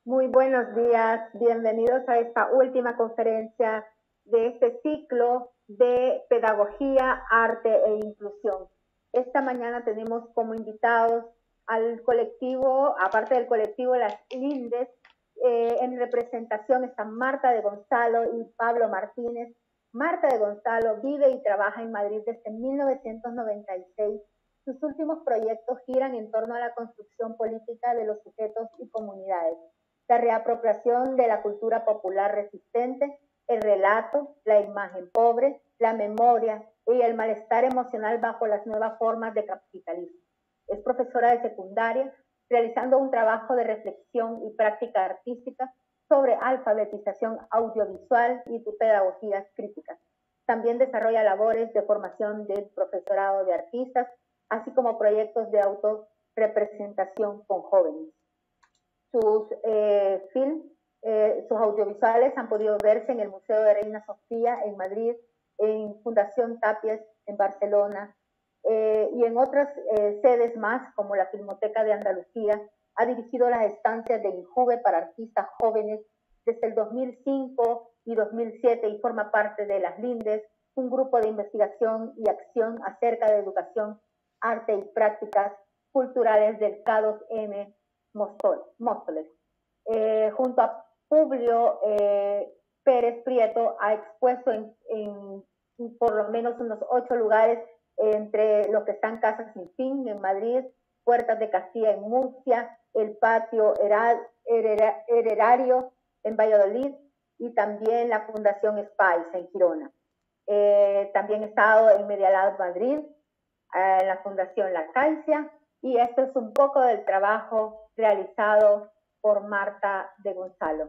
Muy buenos días, bienvenidos a esta última conferencia de este ciclo de Pedagogía, Arte e Inclusión. Esta mañana tenemos como invitados al colectivo, aparte del colectivo Las Lindes, en representación están Marta de Gonzalo y Pablo Martínez. Marta de Gonzalo vive y trabaja en Madrid desde 1996. Sus últimos proyectos giran en torno a la construcción política de los sujetos y comunidades, la reapropiación de la cultura popular resistente, el relato, la imagen pobre, la memoria y el malestar emocional bajo las nuevas formas de capitalismo. Es profesora de secundaria, realizando un trabajo de reflexión y práctica artística sobre alfabetización audiovisual y pedagogías críticas. También desarrolla labores de formación del profesorado de artistas, así como proyectos de autorrepresentación con jóvenes. Sus sus audiovisuales han podido verse en el Museo de Reina Sofía en Madrid, en Fundación Tapies en Barcelona y en otras sedes más, como la Filmoteca de Andalucía. Ha dirigido las estancias de Injuve para artistas jóvenes desde el 2005 y 2007 y forma parte de Las Lindes, un grupo de investigación y acción acerca de educación, arte y prácticas culturales del K2M Móstoles. Junto a Publio Pérez Prieto ha expuesto en por lo menos unos 8 lugares, entre los que están Casas Sin Fin en Madrid, Puertas de Castilla en Murcia, el Patio Hererario en Valladolid y también la Fundación Spice en Girona. También he estado en Medialab Madrid, en la Fundación La Caixa, y esto es un poco del trabajo realizado por Marta de Gonzalo.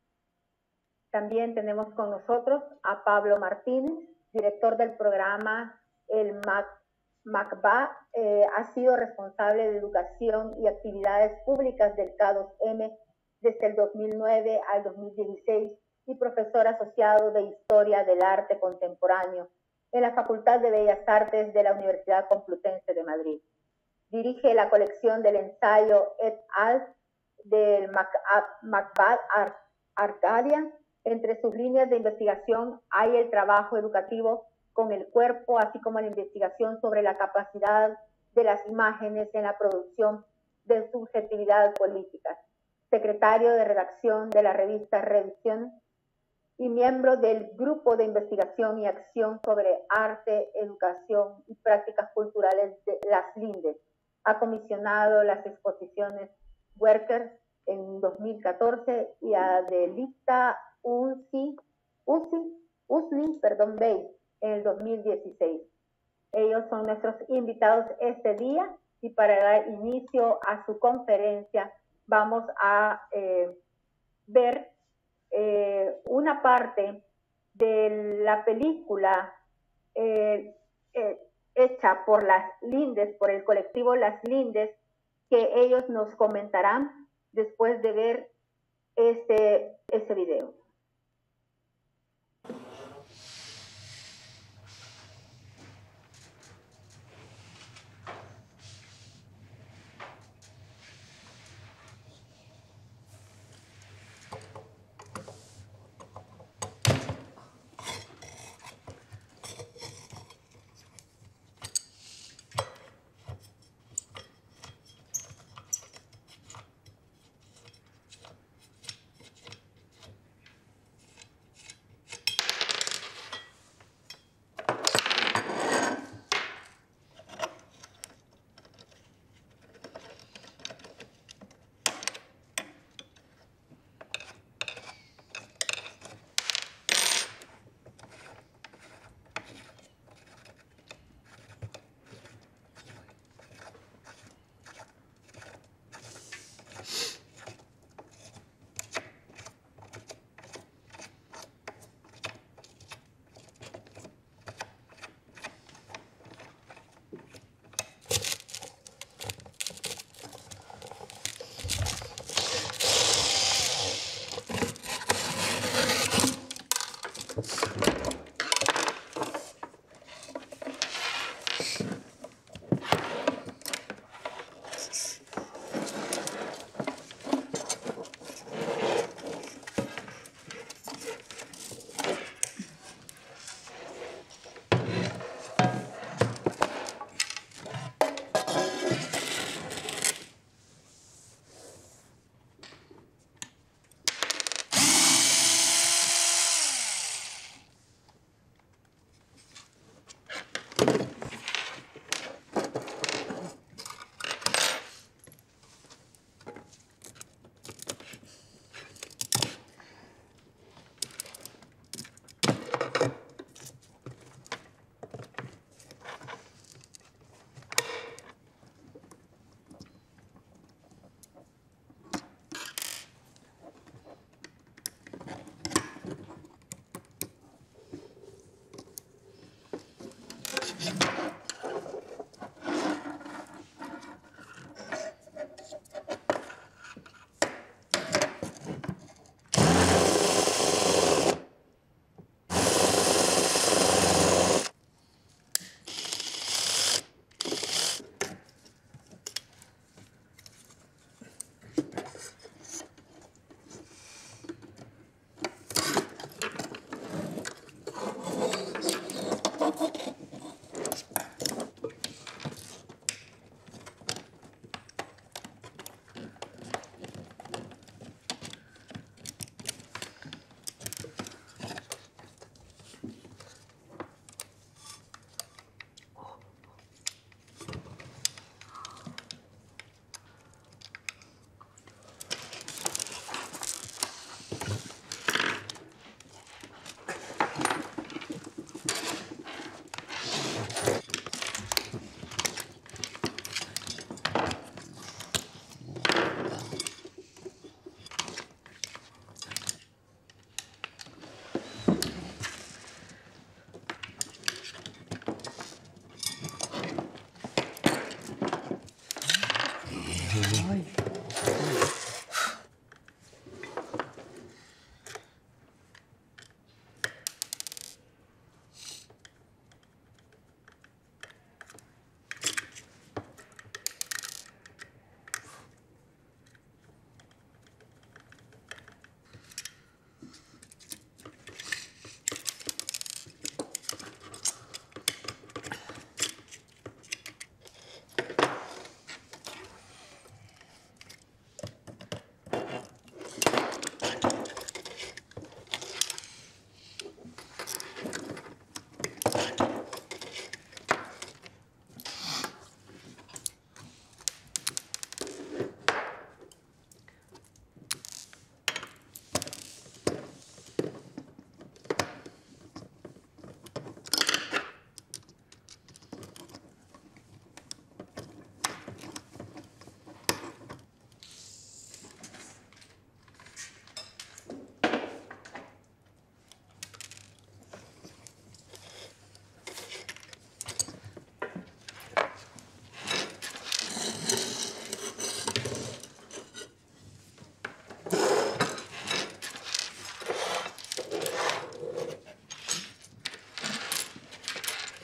También tenemos con nosotros a Pablo Martínez, director del programa El MACBA. Ha sido responsable de educación y actividades públicas del K2M desde el 2009 al 2016 y profesor asociado de Historia del Arte Contemporáneo en la Facultad de Bellas Artes de la Universidad Complutense de Madrid. Dirige la colección del ensayo et al. Del MACBA Arcadia. Entre sus líneas de investigación hay el trabajo educativo con el cuerpo, así como la investigación sobre la capacidad de las imágenes en la producción de subjetividad política. Secretario de redacción de la revista Revisión y miembro del Grupo de Investigación y Acción sobre Arte, Educación y Prácticas Culturales de Las Lindes. Ha comisionado las exposiciones Workers en 2014 y Adelita Usli Bey en el 2016. Ellos son nuestros invitados este día y para dar inicio a su conferencia vamos a ver una parte de la película hecha por Las Lindes, por el colectivo Las Lindes, que ellos nos comentarán después de ver este video.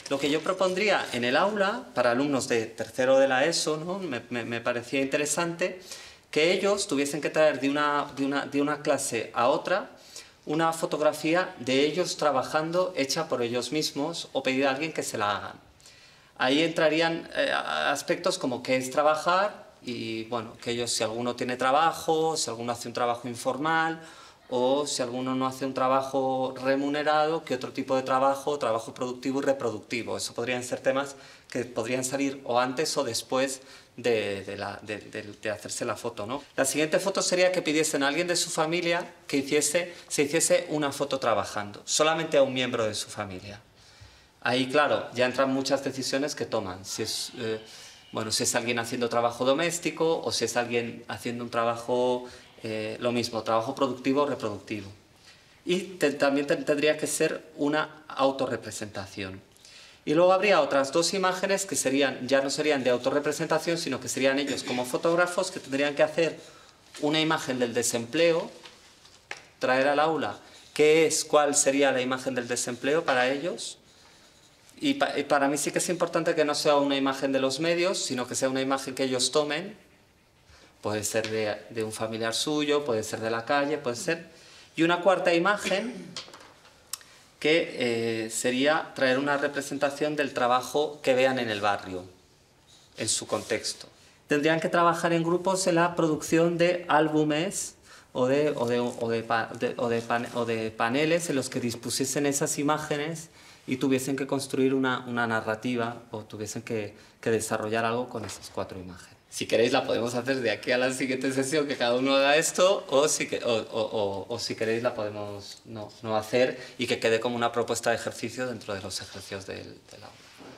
Lo que yo propondría en el aula, para alumnos de tercero de la ESO, ¿no? me parecía interesante que ellos tuviesen que traer de una clase a otra una fotografía de ellos trabajando hecha por ellos mismos o pedir a alguien que se la hagan. Ahí entrarían aspectos como qué es trabajar y, bueno, que ellos, si alguno tiene trabajo, si alguno hace un trabajo informal o si alguno no hace un trabajo remunerado, qué otro tipo de trabajo productivo y reproductivo. Eso podrían ser temas que podrían salir o antes o después de hacerse la foto, ¿no? La siguiente foto sería que pidiesen a alguien de su familia que se hiciese una foto trabajando, solamente a un miembro de su familia. Ahí, claro, ya entran muchas decisiones que toman. Si es, si es alguien haciendo trabajo doméstico o si es alguien haciendo un trabajo, lo mismo, trabajo productivo o reproductivo. Y también tendría que ser una autorrepresentación. Y luego habría otras dos imágenes que ya no serían de autorrepresentación, sino que serían ellos como fotógrafos que tendrían que hacer una imagen del desempleo, traer al aula cuál sería la imagen del desempleo para ellos. Y para mí sí que es importante que no sea una imagen de los medios, sino que sea una imagen que ellos tomen. Puede ser de un familiar suyo, puede ser de la calle, puede ser... Y una cuarta imagen que sería traer una representación del trabajo que vean en el barrio, en su contexto. Tendrían que trabajar en grupos en la producción de álbumes o de paneles en los que dispusiesen esas imágenes y tuviesen que construir una narrativa o tuviesen que desarrollar algo con esas 4 imágenes. Si queréis la podemos hacer de aquí a la siguiente sesión, que cada uno haga esto, o si queréis la podemos no hacer y que quede como una propuesta de ejercicio dentro de los ejercicios del aula.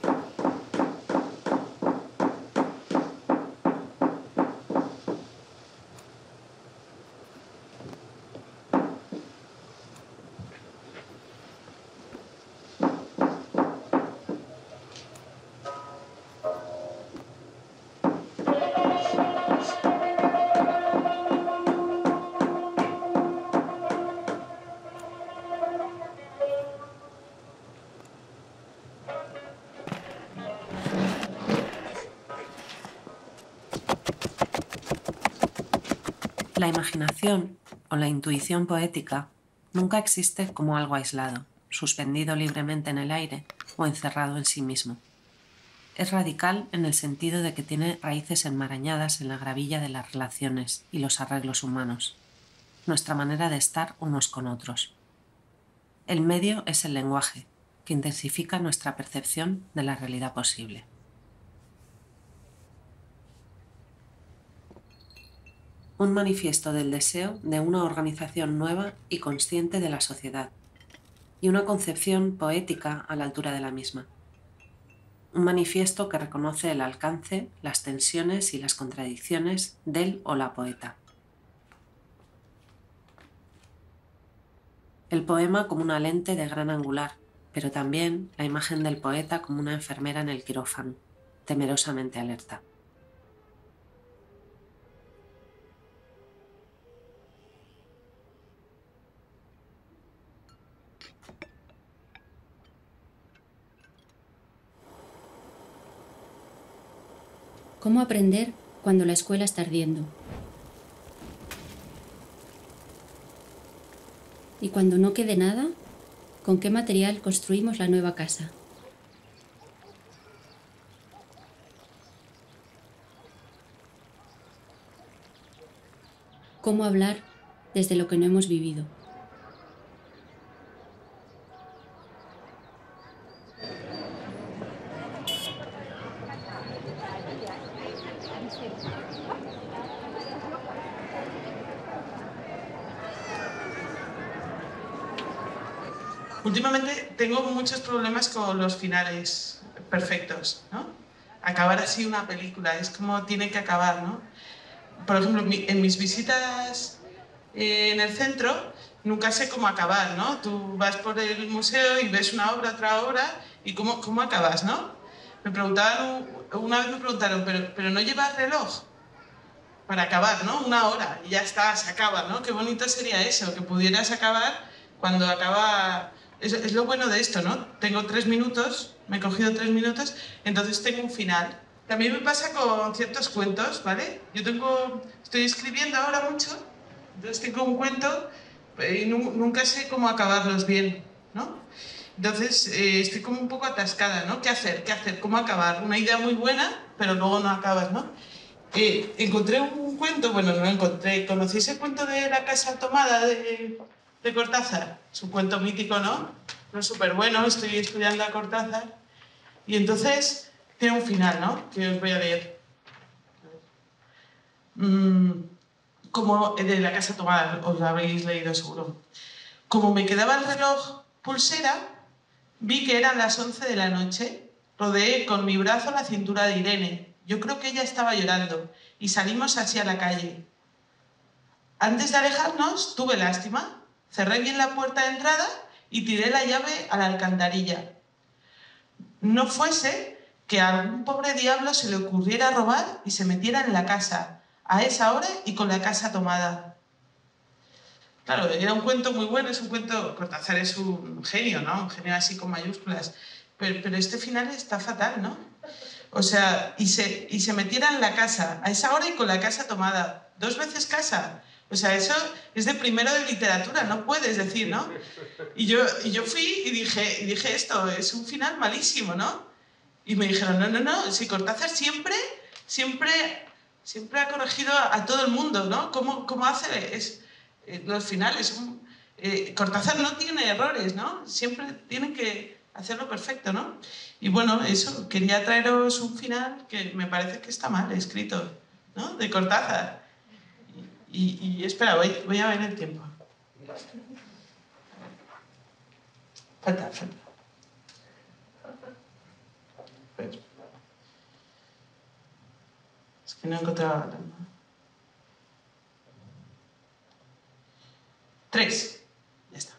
La imaginación o la intuición poética nunca existe como algo aislado, suspendido libremente en el aire o encerrado en sí mismo. Es radical en el sentido de que tiene raíces enmarañadas en la gravilla de las relaciones y los arreglos humanos, nuestra manera de estar unos con otros. El medio es el lenguaje, que intensifica nuestra percepción de la realidad posible. Un manifiesto del deseo de una organización nueva y consciente de la sociedad, y una concepción poética a la altura de la misma. Un manifiesto que reconoce el alcance, las tensiones y las contradicciones del o la poeta. El poema como una lente de gran angular, pero también la imagen del poeta como una enfermera en el quirófano, temerosamente alerta. ¿Cómo aprender cuando la escuela está ardiendo? Y cuando no quede nada, ¿con qué material construimos la nueva casa? ¿Cómo hablar desde lo que no hemos vivido? Últimamente tengo muchos problemas con los finales perfectos, ¿no? Acabar así una película, es como tiene que acabar, ¿no? Por ejemplo, en mis visitas en el centro nunca sé cómo acabar, ¿no? Tú vas por el museo y ves una obra, otra obra, y cómo acabas, ¿no? Una vez me preguntaron, pero no llevas reloj para acabar, ¿no? 1 hora y ya está, se acaba, ¿no? Qué bonito sería eso, que pudieras acabar cuando acaba es lo bueno de esto, ¿no? Tengo 3 minutos, me he cogido 3 minutos, entonces tengo un final. También me pasa con ciertos cuentos, ¿vale? Estoy escribiendo ahora mucho, entonces tengo un cuento y nunca sé cómo acabarlos bien, ¿no? Entonces estoy como un poco atascada, ¿no? ¿Qué hacer? ¿Qué hacer? ¿Cómo acabar? Una idea muy buena, pero luego no acabas, ¿no? Encontré un cuento, bueno, no lo encontré, ¿conocéis el cuento de La casa tomada de Cortázar? Es un cuento mítico, ¿no? No es súper bueno, estoy estudiando a Cortázar. Y entonces tiene un final, ¿no? Que os voy a leer. Como de La casa tomada, os lo habéis leído seguro. Como me quedaba el reloj pulsera, vi que eran las 11 de la noche. Rodeé con mi brazo la cintura de Irene. Yo creo que ella estaba llorando y salimos así a la calle. Antes de alejarnos, tuve lástima. Cerré bien la puerta de entrada y tiré la llave a la alcantarilla. No fuese que a algún pobre diablo se le ocurriera robar y se metiera en la casa, a esa hora y con la casa tomada. Claro, era un cuento muy bueno, es un cuento, Cortázar es un genio, ¿no? Un genio así con mayúsculas, pero este final está fatal, ¿no? O sea, y se metiera en la casa, a esa hora y con la casa tomada. 2 veces casa. O sea, eso es de primero de literatura, no puedes decir, ¿no? Y yo fui y dije esto, es un final malísimo, ¿no? Y me dijeron, no, si Cortázar siempre ha corregido a todo el mundo, ¿no? ¿Cómo hace los finales? Cortázar no tiene errores, ¿no? Siempre tienen que hacerlo perfecto, ¿no? Y bueno, eso, quería traeros un final que me parece que está mal escrito, ¿no? De Cortázar. Y espera, voy a ver el tiempo. Falta. Es que no encontraba... 3. Ya está.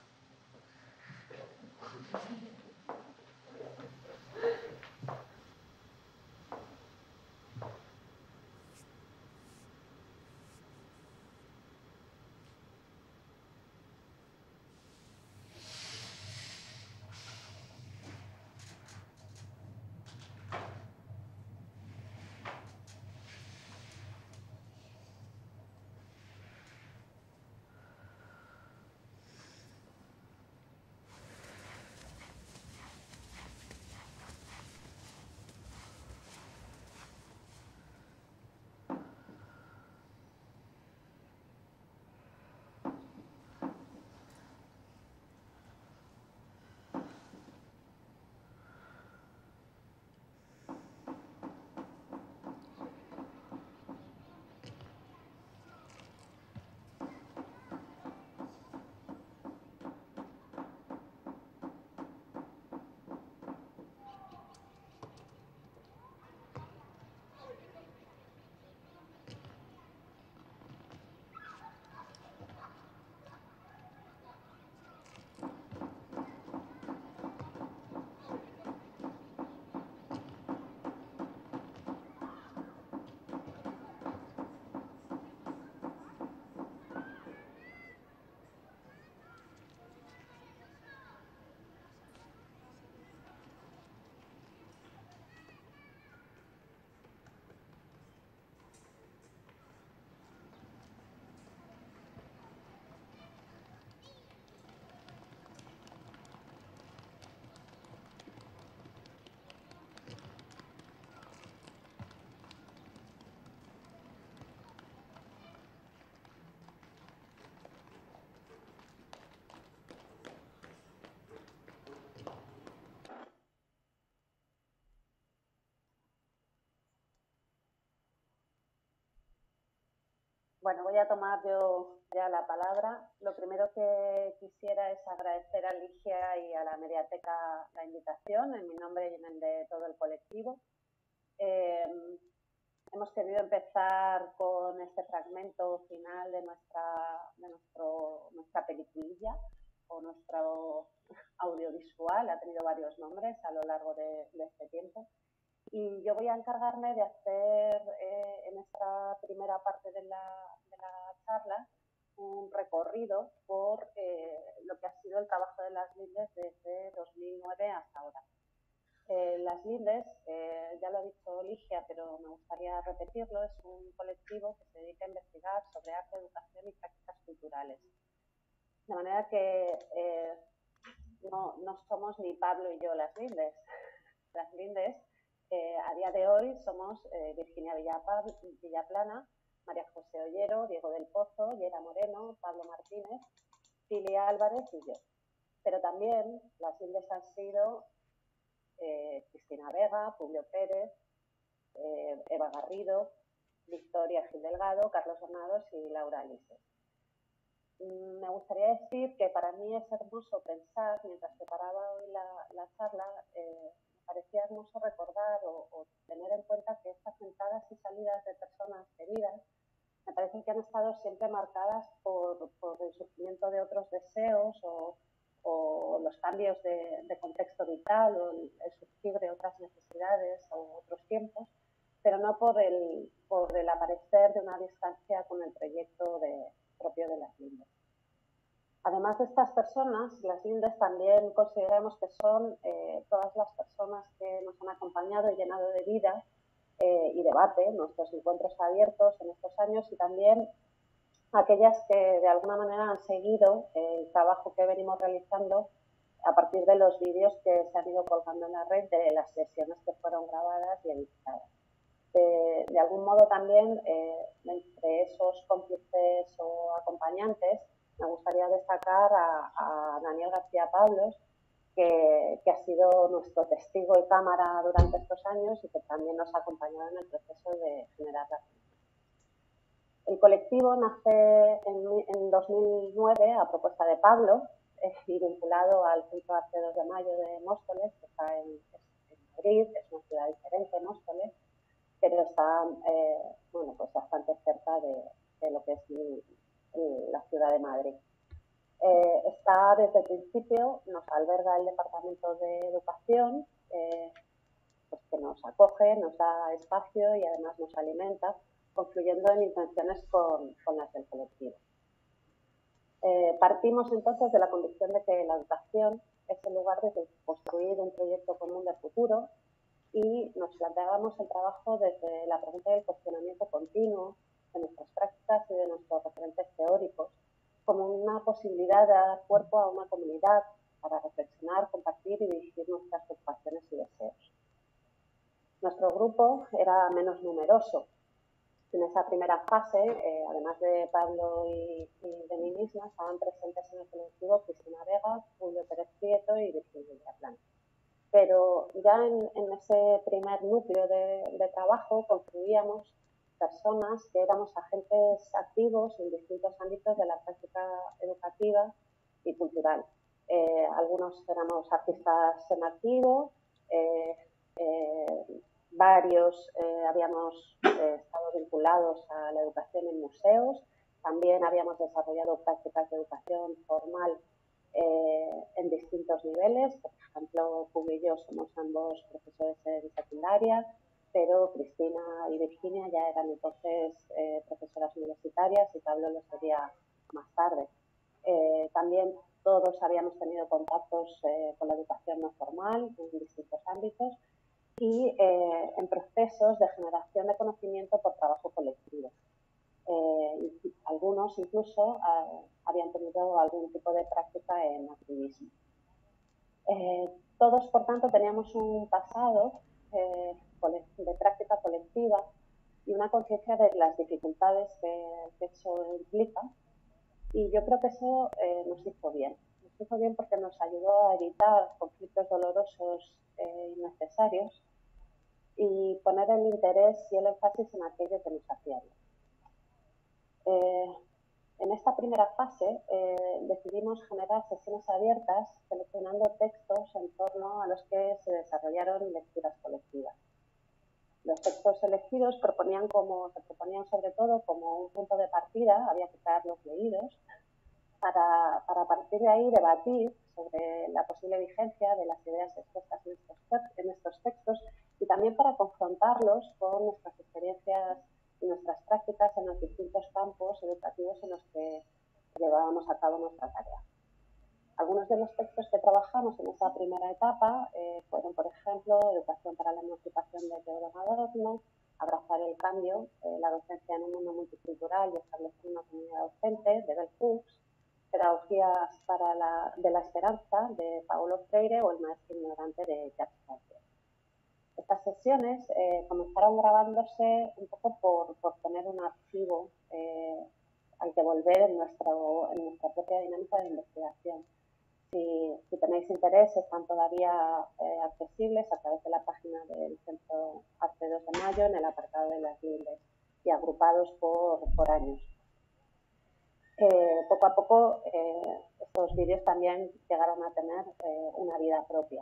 Bueno, voy a tomar yo ya la palabra. Lo primero que quisiera es agradecer a Ligia y a la Mediateca la invitación, en mi nombre y en el de todo el colectivo. Hemos querido empezar con este fragmento final de nuestra peliculilla o nuestro audiovisual, ha tenido varios nombres a lo largo de este tiempo. Y yo voy a encargarme de hacer en esta primera parte de la charla un recorrido por lo que ha sido el trabajo de las Lindes desde 2009 hasta ahora. Las Lindes, ya lo ha dicho Ligia, pero me gustaría repetirlo, es un colectivo que se dedica a investigar sobre arte, educación y prácticas culturales. De manera que no somos ni Pablo y yo las Lindes. Las Lindes, a día de hoy, somos Virginia Villaplana, María José Ollero, Diego del Pozo, Yera Moreno, Pablo Martínez, Cilia Álvarez y yo. Pero también las Lindes han sido Cristina Vega, Publio Pérez, Eva Garrido, Victoria Gil Delgado, Carlos Granados y Laura Alices. Me gustaría decir que para mí es hermoso pensar, mientras preparaba hoy la charla, me parecía hermoso recordar o tener en cuenta que estas entradas y salidas de personas queridas me parece que han estado siempre marcadas por el surgimiento de otros deseos o los cambios de contexto vital o el surgir de otras necesidades o otros tiempos, pero no por el aparecer de una distancia con el proyecto propio de las Lindes. Además de estas personas, las Lindes también consideramos que son todas las personas que nos han acompañado y llenado de vida y debate nuestros encuentros abiertos en estos años, y también aquellas que de alguna manera han seguido el trabajo que venimos realizando a partir de los vídeos que se han ido colgando en la red de las sesiones que fueron grabadas y editadas. De algún modo también, entre esos cómplices o acompañantes, me gustaría destacar a Daniel García Pablos, que ha sido nuestro testigo y cámara durante estos años y que también nos ha acompañado en el proceso de generar la film. El colectivo nace en 2009 a propuesta de Pablo y vinculado al Centro de Arte 2 de Mayo de Móstoles, que está en Madrid, es una ciudad diferente, Móstoles, pero está pues bastante cerca de lo que es la ciudad de Madrid. Está desde el principio, nos alberga el Departamento de Educación, pues que nos acoge, nos da espacio y además nos alimenta, confluyendo en intenciones con las del colectivo. Partimos entonces de la convicción de que la educación es el lugar de construir un proyecto común de futuro, y nos planteábamos el trabajo desde la pregunta y el cuestionamiento continuo de nuestras prácticas y de nuestros referentes teóricos, como una posibilidad de dar cuerpo a una comunidad para reflexionar, compartir y dirigir nuestras preocupaciones y deseos. Nuestro grupo era menos numeroso. En esa primera fase, además de Pablo y de mí misma, estaban presentes en el colectivo Cristina Vega, Julio Pérez Prieto y Virginia Villaplana. Pero ya en ese primer núcleo de trabajo confluíamos personas que éramos agentes activos en distintos ámbitos de la práctica educativa y cultural. Algunos éramos artistas en activo, varios habíamos estado vinculados a la educación en museos, también habíamos desarrollado prácticas de educación formal en distintos niveles. Por ejemplo, Pablo y yo somos ambos profesores en secundaria, pero Cristina y Virginia ya eran entonces profesoras universitarias y Pablo lo sería más tarde. También todos habíamos tenido contactos con la educación no formal en distintos ámbitos y en procesos de generación de conocimiento por trabajo colectivo. Algunos incluso habían tenido algún tipo de práctica en activismo. Todos, por tanto, teníamos un pasado de práctica colectiva y una conciencia de las dificultades que eso implica, y yo creo que eso nos hizo bien. Nos hizo bien porque nos ayudó a evitar conflictos dolorosos innecesarios y poner el interés y el énfasis en aquello que nos hacía bien. En esta primera fase decidimos generar sesiones abiertas seleccionando textos en torno a los que se desarrollaron lecturas colectivas. Los textos elegidos se proponían sobre todo como un punto de partida, había que traerlos leídos, para a partir de ahí debatir sobre la posible vigencia de las ideas expuestas en estos textos y también para confrontarlos con nuestras experiencias y nuestras prácticas en los distintos campos educativos en los que primera etapa fueron, por ejemplo, educación para la emancipación de Teodoro Adorno, abrazar el cambio, la docencia en un mundo multicultural y establecer una comunidad docente, de Bell Hooks, pedagogías de la esperanza, de Paulo Freire, o el maestro ignorante, de Jacques Cartier. Estas sesiones comenzaron grabándose un poco por tener un archivo al que volver en nuestra propia dinámica de investigación. Si tenéis interés, están todavía accesibles a través de la página del Centro Arte 2 de Mayo en el apartado de las lindes y agrupados por años. Poco a poco estos vídeos también llegaron a tener una vida propia.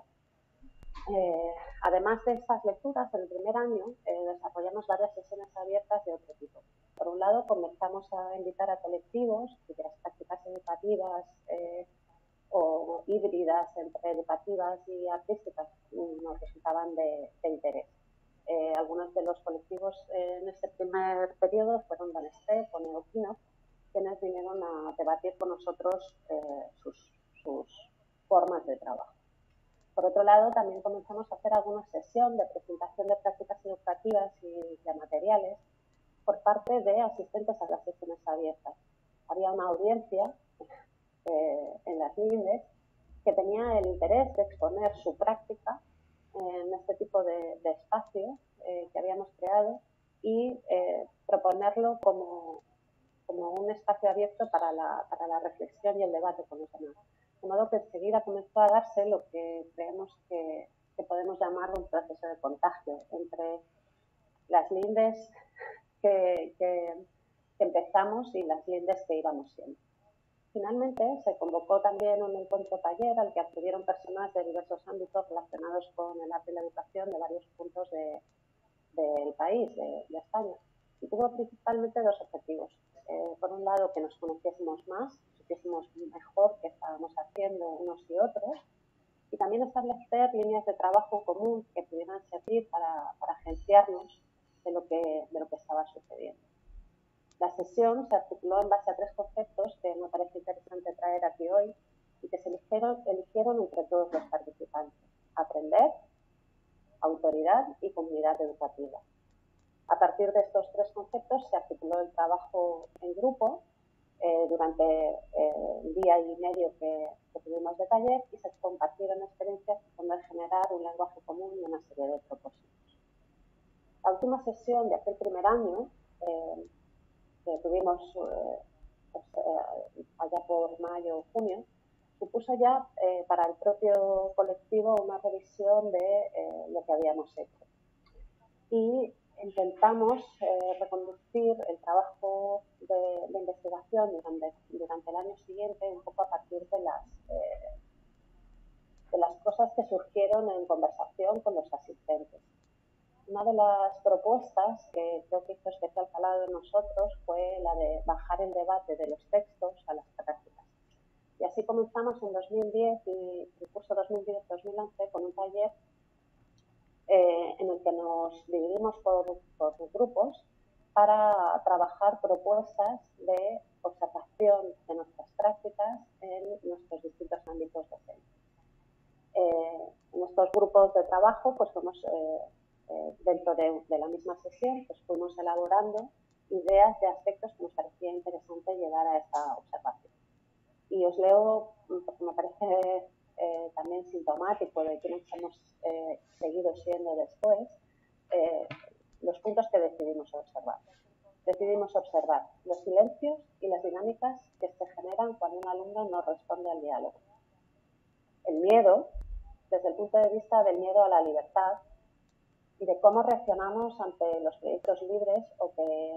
Además de estas lecturas, en el primer año desarrollamos varias sesiones abiertas de otro tipo. Por un lado, comenzamos a invitar a colectivos cuyas prácticas educativas o híbridas entre educativas y artísticas nos resultaban de interés. Algunos de los colectivos en este primer periodo fueron Dan Step o Neoquino, quienes vinieron a debatir con nosotros sus formas de trabajo. Por otro lado, también comenzamos a hacer alguna sesión de presentación de prácticas educativas y de materiales por parte de asistentes a las sesiones abiertas. Había una audiencia en las lindes que tenía el interés de exponer su práctica en este tipo de espacio que habíamos creado y proponerlo como un espacio abierto para la reflexión y el debate con los demás. De modo que enseguida comenzó a darse lo que creemos que podemos llamar un proceso de contagio entre las lindes que empezamos y las lindes que íbamos siendo. Finalmente, se convocó también un encuentro taller al que acudieron personas de diversos ámbitos relacionados con el arte y la educación de varios puntos del país, de España. Y tuvo principalmente dos objetivos. Por un lado, que nos conociésemos más, supiésemos mejor qué estábamos haciendo unos y otros, y también establecer líneas de trabajo común que pudieran servir para agenciarnos de lo que estaba sucediendo. La sesión se articuló en base a tres conceptos que me parece interesante traer aquí hoy y que se eligieron entre todos los participantes: aprender, autoridad y comunidad educativa. A partir de estos tres conceptos se articuló el trabajo en grupo durante el día y medio que tuvimos de taller y se compartieron experiencias con el generar un lenguaje común y una serie de propósitos. La última sesión de aquel primer año que tuvimos allá por mayo o junio, supuso ya para el propio colectivo una revisión de lo que habíamos hecho. Y intentamos reconducir el trabajo de investigación durante el año siguiente un poco a partir de las cosas que surgieron en conversación con los asistentes. Una de las propuestas que creo que hizo especial calado en nosotros fue la de bajar el debate de los textos a las prácticas. Y así comenzamos en 2010 y el curso 2010-2011 con un taller en el que nos dividimos por grupos para trabajar propuestas de observación de nuestras prácticas en nuestros distintos ámbitos docentes. En estos grupos de trabajo, pues fuimos dentro de la misma sesión, pues fuimos elaborando ideas de aspectos que nos parecía interesante llevar a esta observación. Y os leo, porque me parece también sintomático de quienes hemos seguido siendo después, los puntos que decidimos observar. Decidimos observar los silencios y las dinámicas que se generan cuando un alumno no responde al diálogo. El miedo, desde el punto de vista del miedo a la libertad y de cómo reaccionamos ante los proyectos libres o que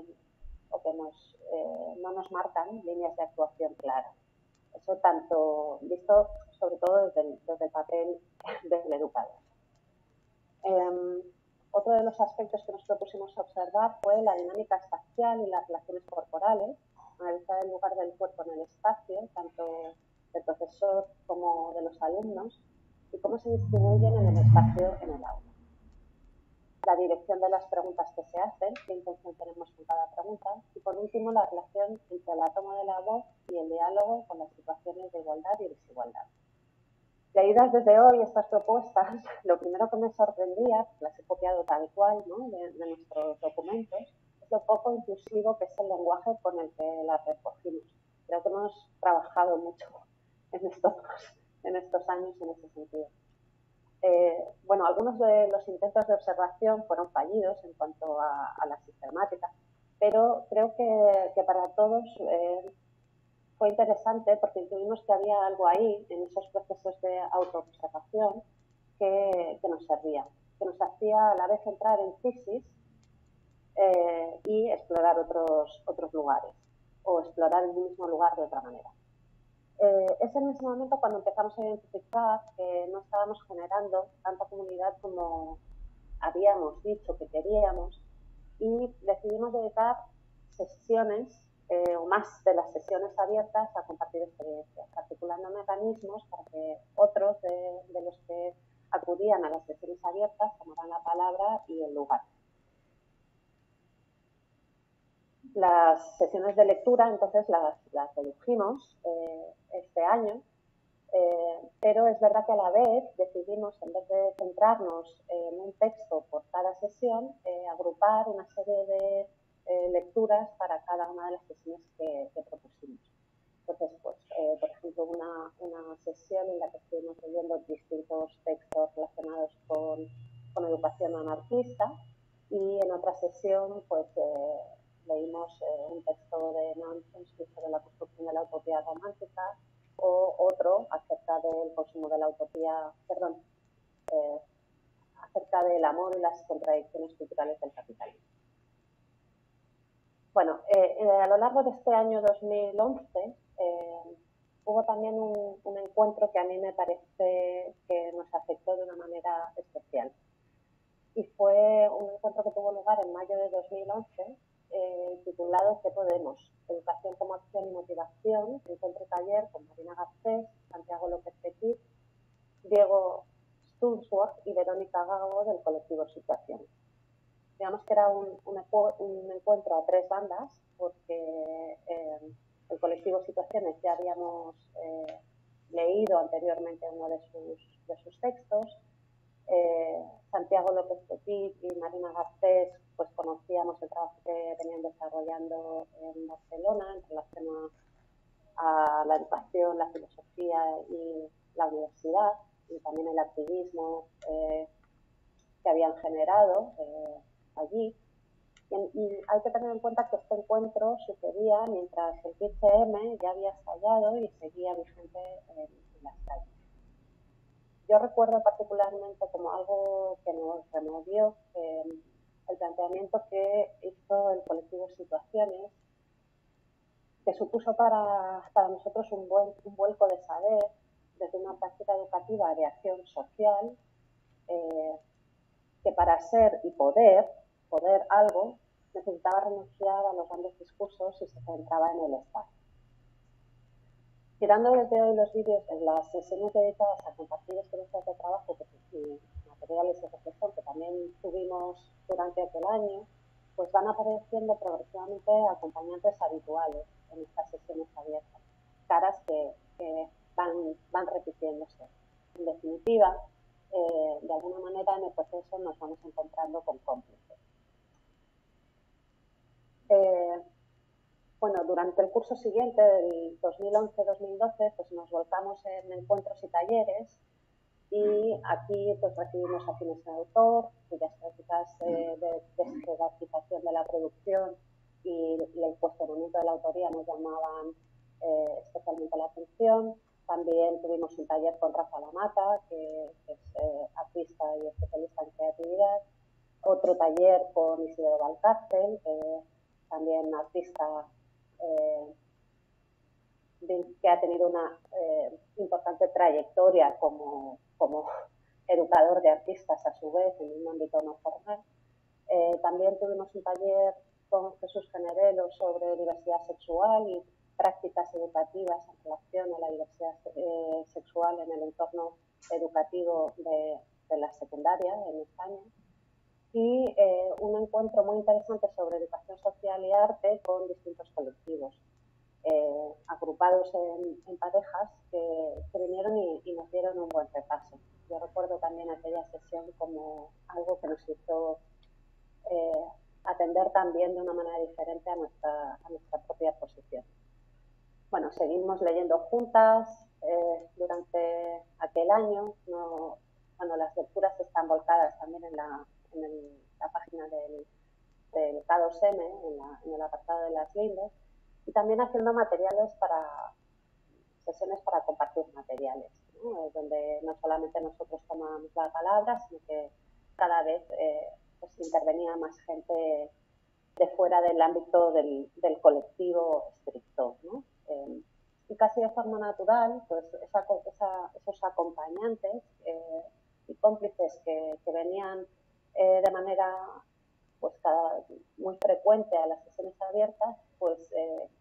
no nos marcan líneas de actuación claras. Eso tanto visto sobre todo desde el papel del educador. Otro de los aspectos que nos propusimos observar fue la dinámica espacial y las relaciones corporales, analizar el lugar del cuerpo en el espacio, tanto del profesor como de los alumnos, y cómo se distribuyen en el espacio en el aula. La dirección de las preguntas que se hacen, qué intención tenemos con cada pregunta, y por último la relación entre la toma de la voz y el diálogo con las situaciones de igualdad y desigualdad. Leídas desde hoy estas propuestas, lo primero que me sorprendía, las he copiado tal cual, ¿no?, de nuestros documentos, es lo poco inclusivo que es el lenguaje con el que las recogimos. Creo que hemos trabajado mucho en estos años en ese sentido. Bueno, algunos de los intentos de observación fueron fallidos en cuanto a la sistemática, pero creo que para todos fue interesante porque intuimos que había algo ahí en esos procesos de autoobservación que nos servía, que nos hacía a la vez entrar en crisis y explorar otros lugares o explorar el mismo lugar de otra manera. Es en ese momento cuando empezamos a identificar que no estábamos generando tanta comunidad como habíamos dicho que queríamos y decidimos dedicar sesiones o más de las sesiones abiertas a compartir experiencias, articulando mecanismos para que otros de los que acudían a las sesiones abiertas tomaran la palabra y el lugar. Las sesiones de lectura, entonces, las redujimos este año, pero es verdad que a la vez decidimos, en vez de centrarnos en un texto por cada sesión, agrupar una serie de lecturas para cada una de las sesiones que propusimos. Entonces, pues, por ejemplo, una sesión en la que estuvimos leyendo distintos textos relacionados con educación anarquista y en otra sesión, pues, leímos un texto de Nonsense sobre la construcción de la utopía romántica o otro acerca del consumo de la utopía, acerca del amor y las contradicciones culturales del capitalismo. Bueno, a lo largo de este año 2011 hubo también un encuentro que a mí me parece que nos afectó de una manera especial. Y fue un encuentro que tuvo lugar en mayo de 2011, titulado ¿Qué podemos? Educación como acción y motivación, encuentro taller con Marina Garcés, Santiago López Petit, Diego Stulsworth y Verónica Gago del colectivo Situaciones. Digamos que era un encuentro a tres bandas, porque el colectivo Situaciones ya habíamos leído anteriormente uno de sus textos. Santiago López Petit y Marina Garcés, pues conocíamos el trabajo que venían desarrollando en Barcelona en relación a la educación, la filosofía y la universidad, y también el activismo que habían generado allí. Y hay que tener en cuenta que este encuentro sucedía mientras el 15M ya había estallado y seguía vigente en las calles. Yo recuerdo particularmente como algo que nos removió el planteamiento que hizo el colectivo Situaciones, que supuso para nosotros un vuelco de saber desde una práctica educativa de acción social que para ser y poder algo necesitaba renunciar a los grandes discursos y se centraba en el Estado. Tirando desde hoy los vídeos en las sesiones dedicadas a compartir experiencias de trabajo y materiales de reflexión que también tuvimos durante aquel año, pues van apareciendo progresivamente acompañantes habituales en estas sesiones abiertas, caras que van repitiéndose. En definitiva, de alguna manera en el proceso nos vamos encontrando con cómplices. Bueno, durante el curso siguiente, del 2011-2012, pues nos volcamos en encuentros y talleres y aquí pues recibimos acciones de autor, cuyas prácticas de jerarquización de la producción y el cuestionamiento de la autoría nos llamaban especialmente la atención. También tuvimos un taller con Rafa Lamata, que es artista y especialista en creatividad. Otro taller con Isidoro Valcárcel, también artista que ha tenido una importante trayectoria como educador de artistas a su vez en un ámbito no formal. También tuvimos un taller con Jesús Generelo sobre diversidad sexual y prácticas educativas en relación a la diversidad sexual en el entorno educativo de la secundaria en España. Y un encuentro muy interesante sobre educación social y arte con distintos colectivos. agrupados en parejas que vinieron y nos dieron un buen repaso. Yo recuerdo también aquella sesión como algo que nos hizo atender también de una manera diferente a nuestra propia posición. Bueno, seguimos leyendo juntas durante aquel año. Cuando las lecturas están volcadas también en la página del K2M, en el apartado de las lindes, y también haciendo sesiones para compartir materiales, ¿no? Donde no solamente nosotros tomábamos la palabra, sino que cada vez pues intervenía más gente de fuera del ámbito del colectivo estricto, ¿no? Y casi de forma natural, pues esos acompañantes y cómplices que venían de manera pues muy frecuente a las sesiones abiertas, pues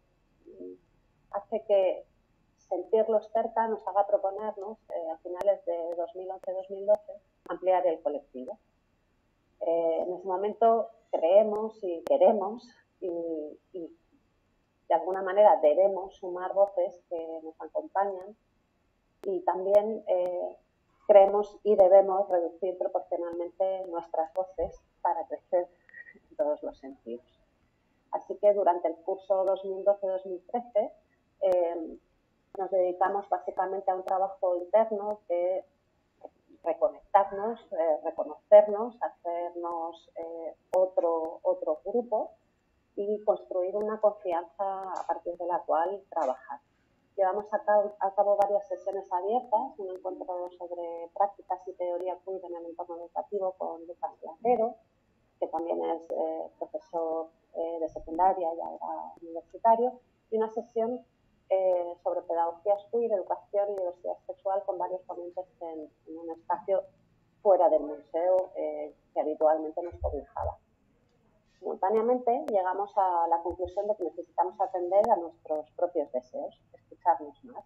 hace que sentirlos cerca nos haga proponernos a finales de 2011-2012 ampliar el colectivo. En ese momento creemos y queremos y de alguna manera debemos sumar voces que nos acompañan y también creemos y debemos reducir proporcionalmente nuestras voces para crecer en todos los sentidos. Así que durante el curso 2012-2013 nos dedicamos básicamente a un trabajo interno de reconectarnos, reconocernos, hacernos otro grupo y construir una confianza a partir de la cual trabajar. Llevamos a cabo varias sesiones abiertas, un encuentro sobre prácticas y teoría queer en el entorno educativo con Lucas Platero, que también es profesor de secundaria y ahora universitario, y una sesión sobre pedagogías queer, educación y diversidad sexual con varios ponentes en un espacio fuera del museo que habitualmente nos cobijaba. Simultáneamente llegamos a la conclusión de que necesitamos atender a nuestros propios deseos, escucharnos más.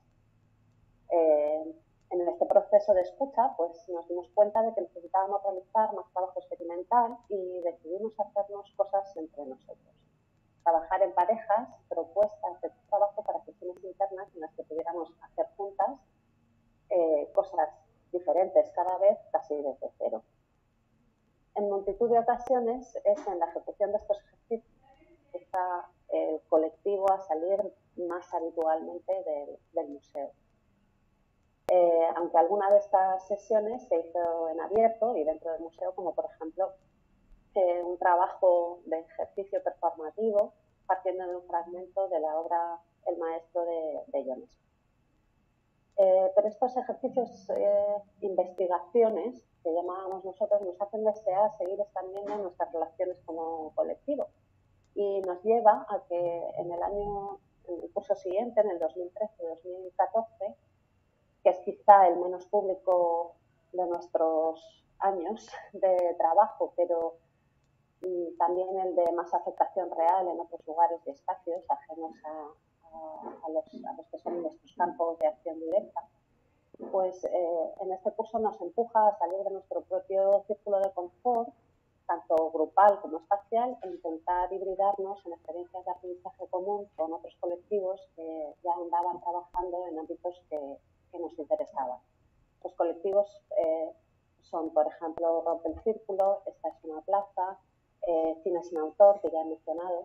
En este proceso de escucha, pues nos dimos cuenta de que necesitábamos realizar más trabajo experimental y decidimos hacernos cosas entre nosotros. Trabajar en parejas, propuestas de trabajo para sesiones internas en las que pudiéramos hacer juntas cosas diferentes cada vez, casi desde cero. En multitud de ocasiones es en la ejecución de estos ejercicios que está el colectivo a salir más habitualmente del museo. Aunque alguna de estas sesiones se hizo en abierto y dentro del museo, como por ejemplo un trabajo de ejercicio performativo partiendo de un fragmento de la obra El maestro de Ionesco. Pero estos ejercicios, investigaciones, que llamábamos nosotros, nos hacen desear seguir expandiendo nuestras relaciones como colectivo y nos lleva a que en el curso siguiente, en el 2013-2014, que es quizá el menos público de nuestros años de trabajo, pero también el de más afectación real en otros lugares y espacios ajenos a los que son nuestros campos de acción directa, pues en este curso nos empuja a salir de nuestro propio círculo de confort, tanto grupal como espacial, e intentar hibridarnos en experiencias de aprendizaje común con otros colectivos que ya andaban trabajando en ámbitos que nos interesaban. Los colectivos son, por ejemplo, Rompe el Círculo, Esta es una plaza, Cine sin autor, que ya he mencionado,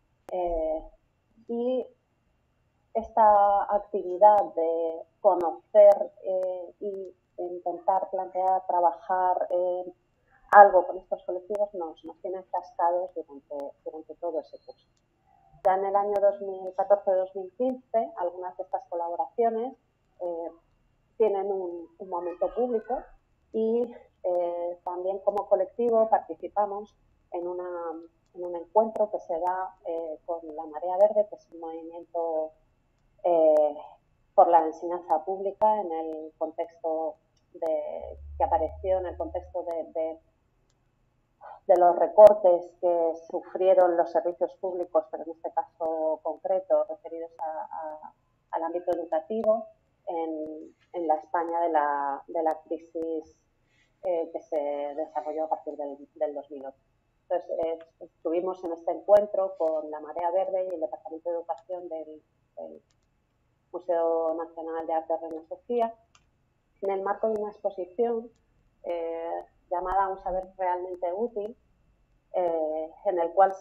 y esta actividad de conocer y intentar plantear, trabajar algo con estos colectivos nos tiene enfrascados durante todo ese curso. Ya en el año 2014-2015, algunas de estas colaboraciones tienen un momento público y también como colectivo participamos en un encuentro que se da con la Marea Verde, que es un movimiento por la enseñanza pública en el contexto que apareció en el contexto de los recortes que sufrieron los servicios públicos, pero en este caso concreto referidos al ámbito educativo en la España de la crisis que se desarrolló a partir del 2008. Entonces, estuvimos en este encuentro con la Marea Verde y el Departamento de Educación del del Museo Nacional de Arte Reina Sofía, en el marco de una exposición llamada Un saber realmente útil, en la cual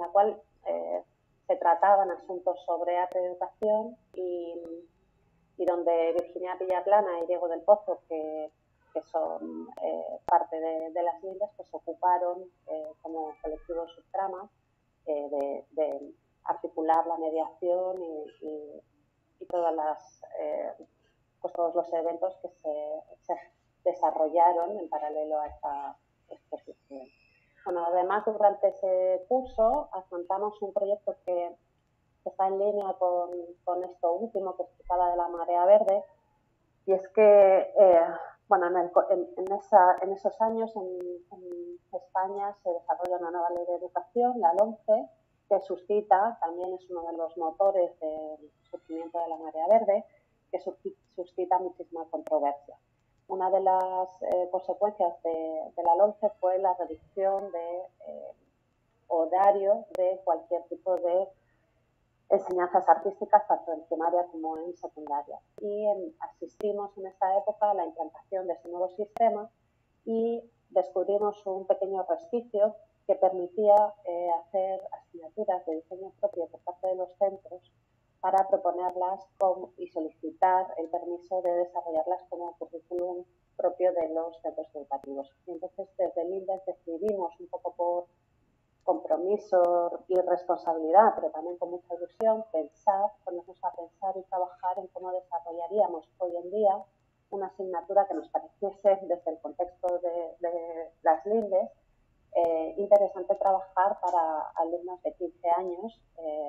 se trataban asuntos sobre arte y educación y donde Virginia Villaplana y Diego del Pozo, que son parte de las Lindes, pues ocuparon como colectivo Subtrama de articular la mediación y todas pues todos los eventos que se desarrollaron en paralelo a esta exposición. Bueno, además, durante ese curso afrontamos un proyecto que está en línea con esto último que explicaba de la marea verde, y es que bueno, en esos años en España se desarrolla una nueva ley de educación, la LOMCE, que suscita, también es uno de los motores del surgimiento de la marea verde, que suscita muchísima controversia. Una de las consecuencias de la LOMCE fue la reducción de horario de cualquier tipo de enseñanzas artísticas, tanto en primaria como en secundaria. Y asistimos en esa época a la implantación de ese nuevo sistema y descubrimos un pequeño resquicio que permitía hacer asignaturas de diseño propio por parte de los centros para proponerlas y solicitar el permiso de desarrollarlas como currículum propio de los centros educativos. Y entonces, desde el INDES decidimos, un poco por compromiso y responsabilidad, pero también con mucha ilusión, ponernos a pensar y trabajar en cómo desarrollaríamos hoy en día una asignatura que nos pareciese, desde el contexto de las Lindes, interesante trabajar para alumnos de 15 años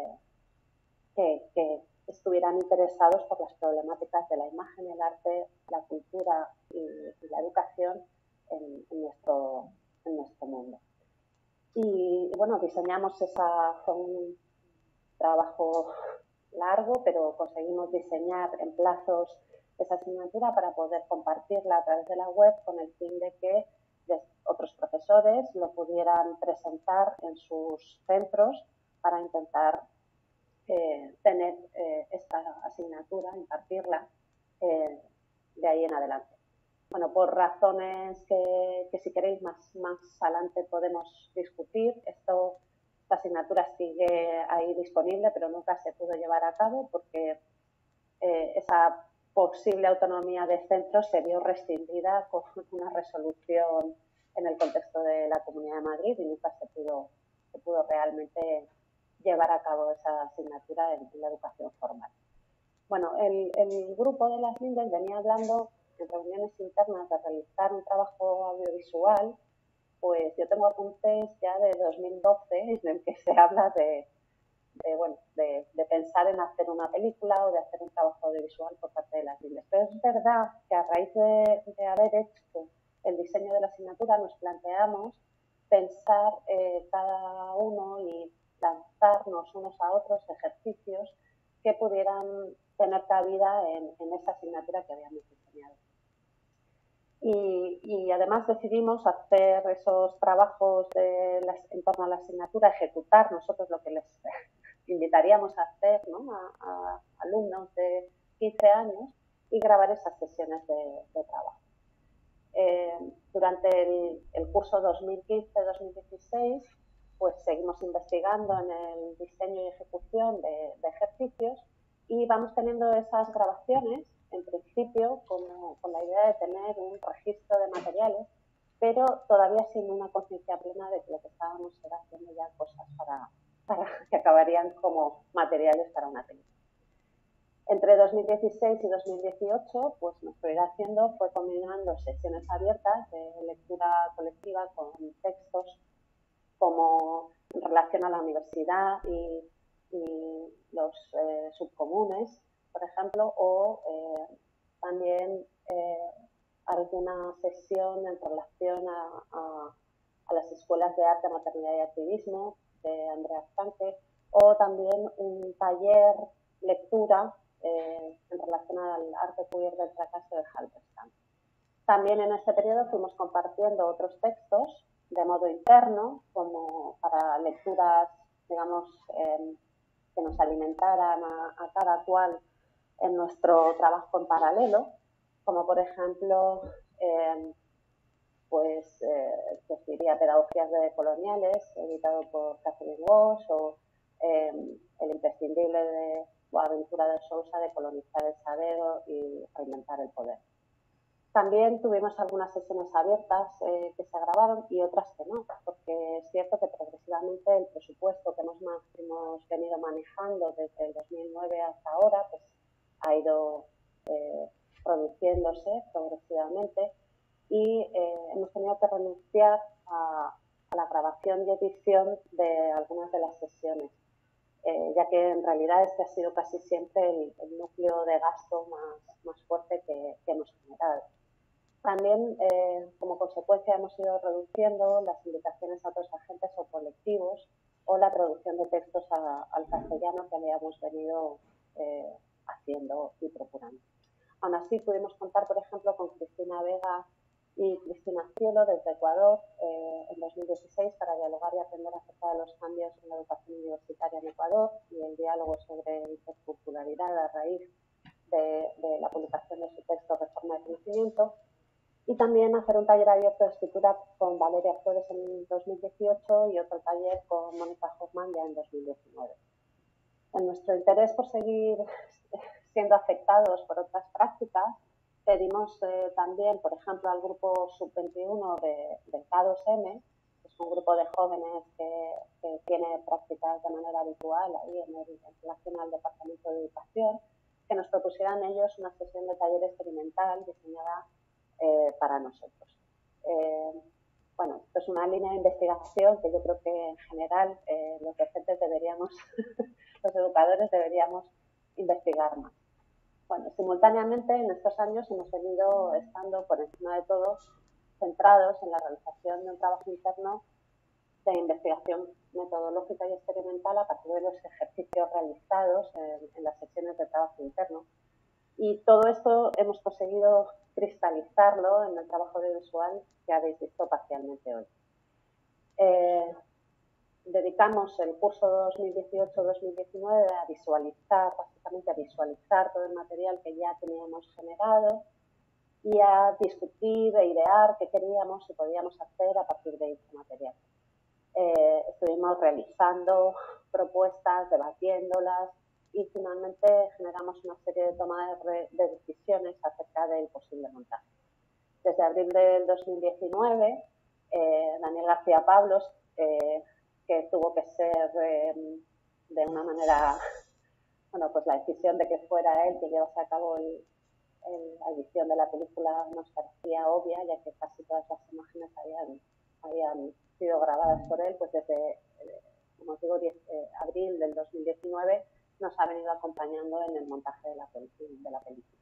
que estuvieran interesados por las problemáticas de la imagen, el arte, la cultura y la educación en nuestro mundo. Y bueno, diseñamos fue un trabajo largo, pero conseguimos diseñar en plazos esa asignatura para poder compartirla a través de la web, con el fin de que otros profesores lo pudieran presentar en sus centros para intentar tener esta asignatura, impartirla de ahí en adelante. Bueno, por razones que si queréis más adelante podemos discutir, esta asignatura sigue ahí disponible, pero nunca se pudo llevar a cabo porque esa posible autonomía de centros se vio restringida con una resolución en el contexto de la Comunidad de Madrid y nunca se pudo realmente llevar a cabo esa asignatura en la educación formal. Bueno, el grupo de las Lindes venía hablando en reuniones internas de realizar un trabajo audiovisual. Pues yo tengo apuntes ya de 2012 en el que se habla de pensar en hacer una película o de hacer un trabajo audiovisual por parte de las Lindes. Pero es verdad que a raíz de haber hecho el diseño de la asignatura nos planteamos pensar cada uno y lanzarnos unos a otros ejercicios que pudieran tener cabida en esa asignatura que habíamos diseñado. Y además decidimos hacer esos trabajos en torno a la asignatura, ejecutar nosotros lo que les invitaríamos a hacer, ¿no? a alumnos de 15 años y grabar esas sesiones de trabajo. Durante el curso 2015-2016 pues seguimos investigando en el diseño y ejecución de ejercicios y vamos teniendo esas grabaciones, en principio, con la idea de tener un registro de materiales, pero todavía sin una conciencia plena de que lo que estábamos era haciendo ya cosas para que acabarían como materiales para una película. Entre 2016 y 2018, pues nuestro ir haciendo fue combinando sesiones abiertas de lectura colectiva con textos como en relación a la universidad y los subcomunes, por ejemplo, o también alguna sesión en relación a las escuelas de arte, maternidad y activismo de Andrea Franke, o también un taller lectura en relación al arte queer del fracaso de Halberstam. También en este periodo fuimos compartiendo otros textos de modo interno, como para lecturas, digamos, que nos alimentaran a cada cual en nuestro trabajo en paralelo, como por ejemplo, pues diría Pedagogías decoloniales, editado por Catherine Walsh, o el imprescindible de Boaventura de Sousa, de Colonizar el saber y reinventar el poder. También tuvimos algunas sesiones abiertas que se grabaron y otras que no, porque es cierto que progresivamente el presupuesto que hemos venido manejando desde el 2009 hasta ahora pues, ha ido produciéndose progresivamente y hemos tenido que renunciar a la grabación y edición de algunas de las sesiones, ya que en realidad este ha sido casi siempre el núcleo de gasto más fuerte que hemos generado. También, como consecuencia, hemos ido reduciendo las invitaciones a otros agentes o colectivos o la traducción de textos al castellano que habíamos venido haciendo y procurando. Aún así, pudimos contar, por ejemplo, con Cristina Vega y Cristina Cielo desde Ecuador en 2016 para dialogar y aprender acerca de los cambios en la educación universitaria en Ecuador y el diálogo sobre interculturalidad a raíz de la publicación de su texto Reforma de Conocimiento. Y también hacer un taller abierto de escritura con Valeria Flores en 2018 y otro taller con Mónica Hoffman ya en 2019. En nuestro interés por seguir siendo afectados por otras prácticas, pedimos también, por ejemplo, al grupo Sub-21 del K2M, que es un grupo de jóvenes que tiene prácticas de manera habitual ahí en relación al Departamento de Educación, que nos propusieran ellos una sesión de taller experimental diseñada para nosotros. Bueno, esto es una línea de investigación que yo creo que en general los docentes deberíamos, los educadores deberíamos investigar más. Bueno, simultáneamente en estos años hemos venido estando por encima de todo centrados en la realización de un trabajo interno de investigación metodológica y experimental a partir de los ejercicios realizados en las sesiones de trabajo interno. Y todo esto hemos conseguido cristalizarlo en el trabajo audiovisual que habéis visto parcialmente hoy. Dedicamos el curso 2018-2019 a visualizar, básicamente a visualizar todo el material que ya teníamos generado y a discutir e idear qué queríamos y podíamos hacer a partir de ese material. Estuvimos realizando propuestas, debatiéndolas y finalmente generamos una serie de tomas de decisiones acerca del posible montaje. Desde abril del 2019, Daniel García Pablos, que tuvo que ser de una manera, bueno, pues la decisión de que fuera él que llevase a cabo la edición de la película nos parecía obvia, ya que casi todas las imágenes habían sido grabadas por él, pues desde, como os digo, abril del 2019 nos ha venido acompañando en el montaje de la película.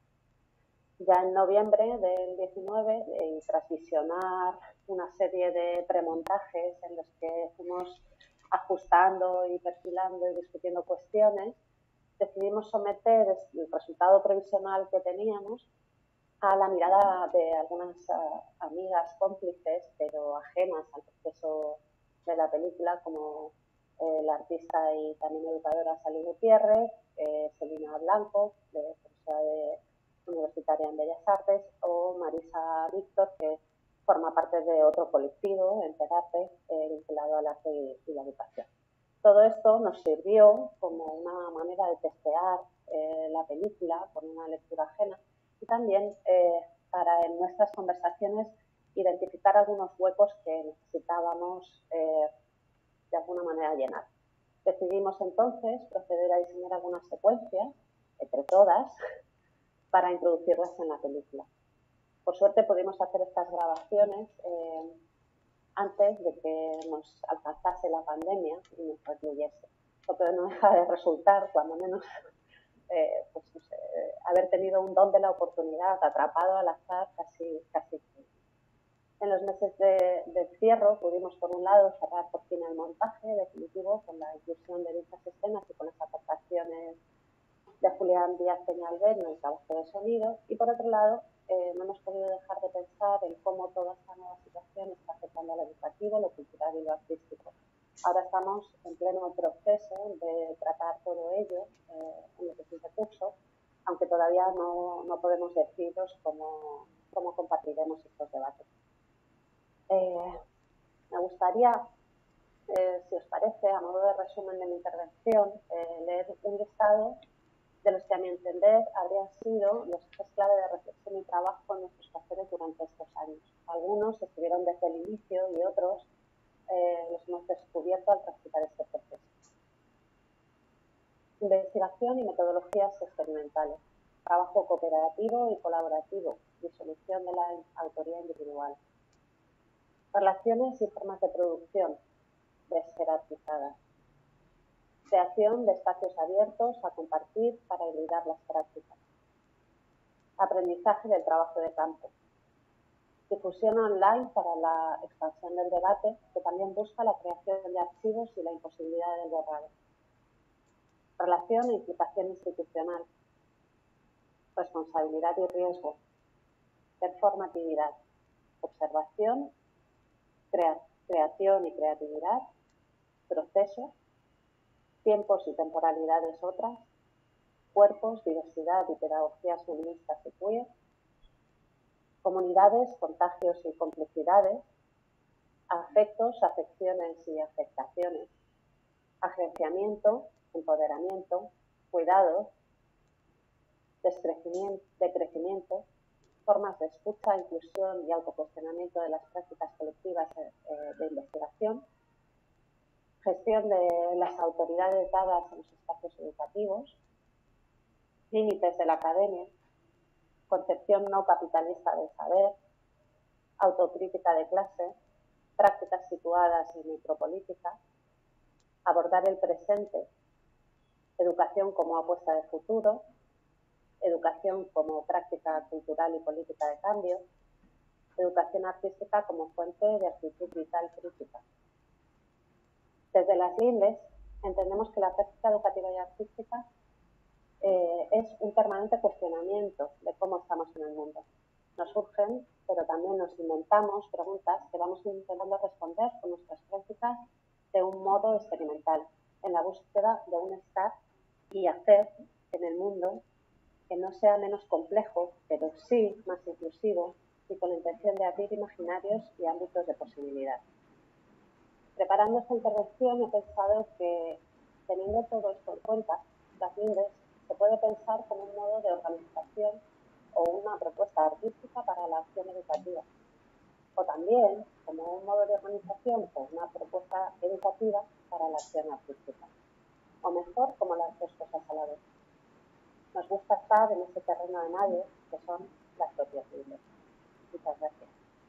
Ya en noviembre del 19, y tras visionar una serie de premontajes en los que fuimos ajustando y perfilando y discutiendo cuestiones, decidimos someter el resultado previsional que teníamos a la mirada de algunas amigas cómplices, pero ajenas al proceso de la película, como la artista y también educadora Sally Gutiérrez, Selina Blanco, profesora universitaria en Bellas Artes, o Marisa Víctor, que forma parte de otro colectivo, Enterarte, vinculado al arte y la educación. Todo esto nos sirvió como una manera de testear la película con una lectura ajena y también para en nuestras conversaciones identificar algunos huecos que necesitábamos de alguna manera llenar. Decidimos entonces proceder a diseñar algunas secuencias, entre todas, para introducirlas en la película. Por suerte pudimos hacer estas grabaciones antes de que nos alcanzase la pandemia y nos recluyese. Lo que no deja de resultar, cuando menos, haber tenido un don de la oportunidad atrapado al azar casi. En los meses de encierro pudimos, por un lado, cerrar por fin el montaje definitivo con la inclusión de dichas escenas y con las aportaciones de Julián Díaz Peñalver en el trabajo de sonido, y por otro lado, no hemos podido dejar de pensar en cómo toda esta nueva situación está afectando a lo educativo, lo cultural y lo artístico. Ahora estamos en pleno proceso de tratar todo ello en el presente curso, aunque todavía no podemos deciros cómo compartiremos estos debates. Me gustaría, si os parece, a modo de resumen de mi intervención, leer un listado de los que, a mi entender, habrían sido los ejes clave de reflexión y trabajo en nuestros quehaceres durante estos años. Algunos estuvieron desde el inicio y otros los hemos descubierto al transitar este proceso. Investigación y metodologías experimentales, trabajo cooperativo y colaborativo, disolución de la autoría individual, relaciones y formas de producción desjerarquizadas, creación de espacios abiertos a compartir para hibridar las prácticas, aprendizaje del trabajo de campo, difusión online para la expansión del debate, que también busca la creación de archivos y la imposibilidad del borrado, relación e implicación institucional, responsabilidad y riesgo, performatividad, observación, creación y creatividad, proceso, tiempos y temporalidades otras, cuerpos, diversidad y pedagogías feministas y queer, comunidades, contagios y complicidades, afectos, afecciones y afectaciones, agenciamiento, empoderamiento, cuidados, decrecimiento, formas de escucha, inclusión y autocuestionamiento de las prácticas colectivas de investigación, gestión de las autoridades dadas en los espacios educativos, límites de la academia, concepción no capitalista del saber, autocrítica de clase, prácticas situadas y micropolítica, abordar el presente, educación como apuesta de futuro, educación como práctica cultural y política de cambio, educación artística como fuente de actitud vital crítica. Desde las LINDES entendemos que la práctica educativa y artística es un permanente cuestionamiento de cómo estamos en el mundo. Nos surgen, pero también nos inventamos preguntas que vamos intentando responder con nuestras prácticas de un modo experimental, en la búsqueda de un estar y hacer en el mundo que no sea menos complejo, pero sí más inclusivo y con la intención de abrir imaginarios y ámbitos de posibilidad. Preparando esta intervención he pensado que, teniendo todo esto en cuenta, las LINDES se puede pensar como un modo de organización o una propuesta artística para la acción educativa, o también como un modo de organización o una propuesta educativa para la acción artística, o mejor, como las dos cosas a la vez. Nos gusta estar en ese terreno de nadie, que son las propias LINDES. Muchas gracias.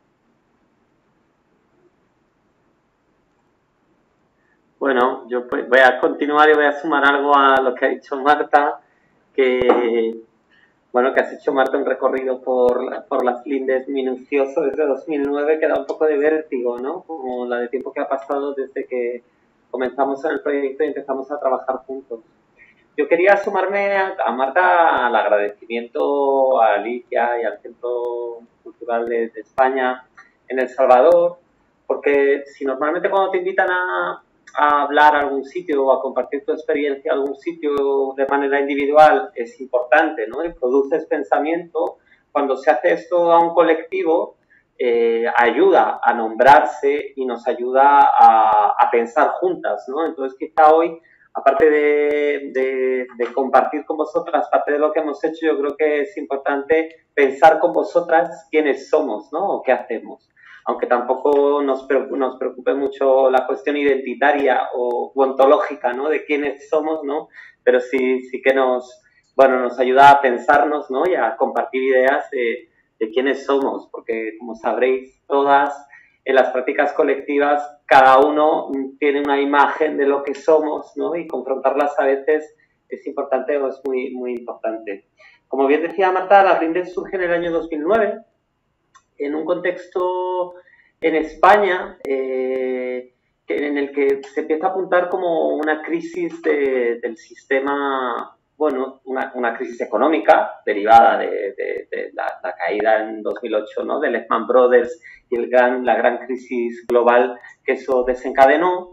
Bueno, yo voy a continuar y voy a sumar algo a lo que ha dicho Marta, que has hecho, Marta, un recorrido por las LINDES minucioso desde 2009, que da un poco de vértigo, ¿no? Como la de tiempo que ha pasado desde que comenzamos en el proyecto y empezamos a trabajar juntos. Yo quería sumarme a Marta al agradecimiento a Alicia y al Centro Cultural de España en El Salvador, porque si normalmente cuando te invitan a hablar a algún sitio o a compartir tu experiencia a algún sitio de manera individual es importante, ¿no? Y produces pensamiento. Cuando se hace esto a un colectivo, ayuda a nombrarse y nos ayuda a pensar juntas, ¿no? Entonces, quizá hoy, aparte de compartir con vosotras parte de lo que hemos hecho, yo creo que es importante pensar con vosotras quiénes somos, ¿no? O qué hacemos. Aunque tampoco nos preocupe mucho la cuestión identitaria o ontológica, ¿no? De quiénes somos, ¿no? Pero sí que nos ayuda a pensarnos, ¿no? Y a compartir ideas de quiénes somos, porque como sabréis todas, en las prácticas colectivas cada uno tiene una imagen de lo que somos, ¿no? Y confrontarlas a veces es importante o es muy, muy importante. Como bien decía Marta, las LINDES surgen en el año 2009, en un contexto en España en el que se empieza a apuntar como una crisis del sistema, una crisis económica derivada de la caída en 2008, ¿no? De Lehman Brothers y la gran crisis global que eso desencadenó.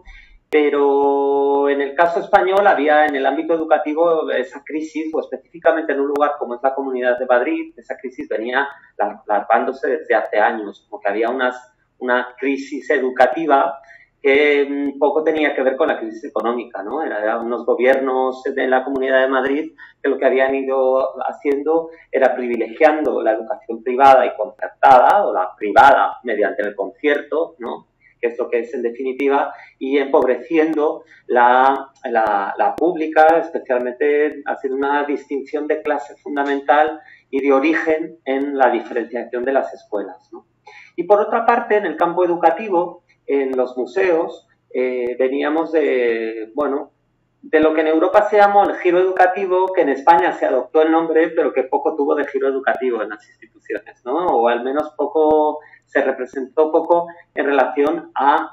Pero en el caso español había en el ámbito educativo esa crisis, o específicamente en un lugar como es la Comunidad de Madrid, esa crisis venía larvándose desde hace años, como que había una crisis educativa que poco tenía que ver con la crisis económica, ¿no? Eran unos gobiernos de la Comunidad de Madrid que lo que habían ido haciendo era privilegiando la educación privada y concertada, o la privada mediante el concierto, ¿no? Que es lo que es en definitiva, y empobreciendo la pública, especialmente haciendo una distinción de clase fundamental y de origen en la diferenciación de las escuelas, ¿no? Y por otra parte, en el campo educativo, en los museos, veníamos de, bueno, de lo que en Europa se llamó el giro educativo, que en España se adoptó el nombre, pero que poco tuvo de giro educativo en las instituciones, ¿no? O al menos poco, se representó poco en relación a,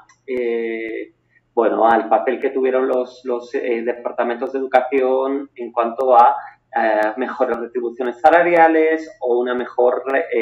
bueno, al papel que tuvieron los departamentos de educación en cuanto a mejores retribuciones salariales o una mejor,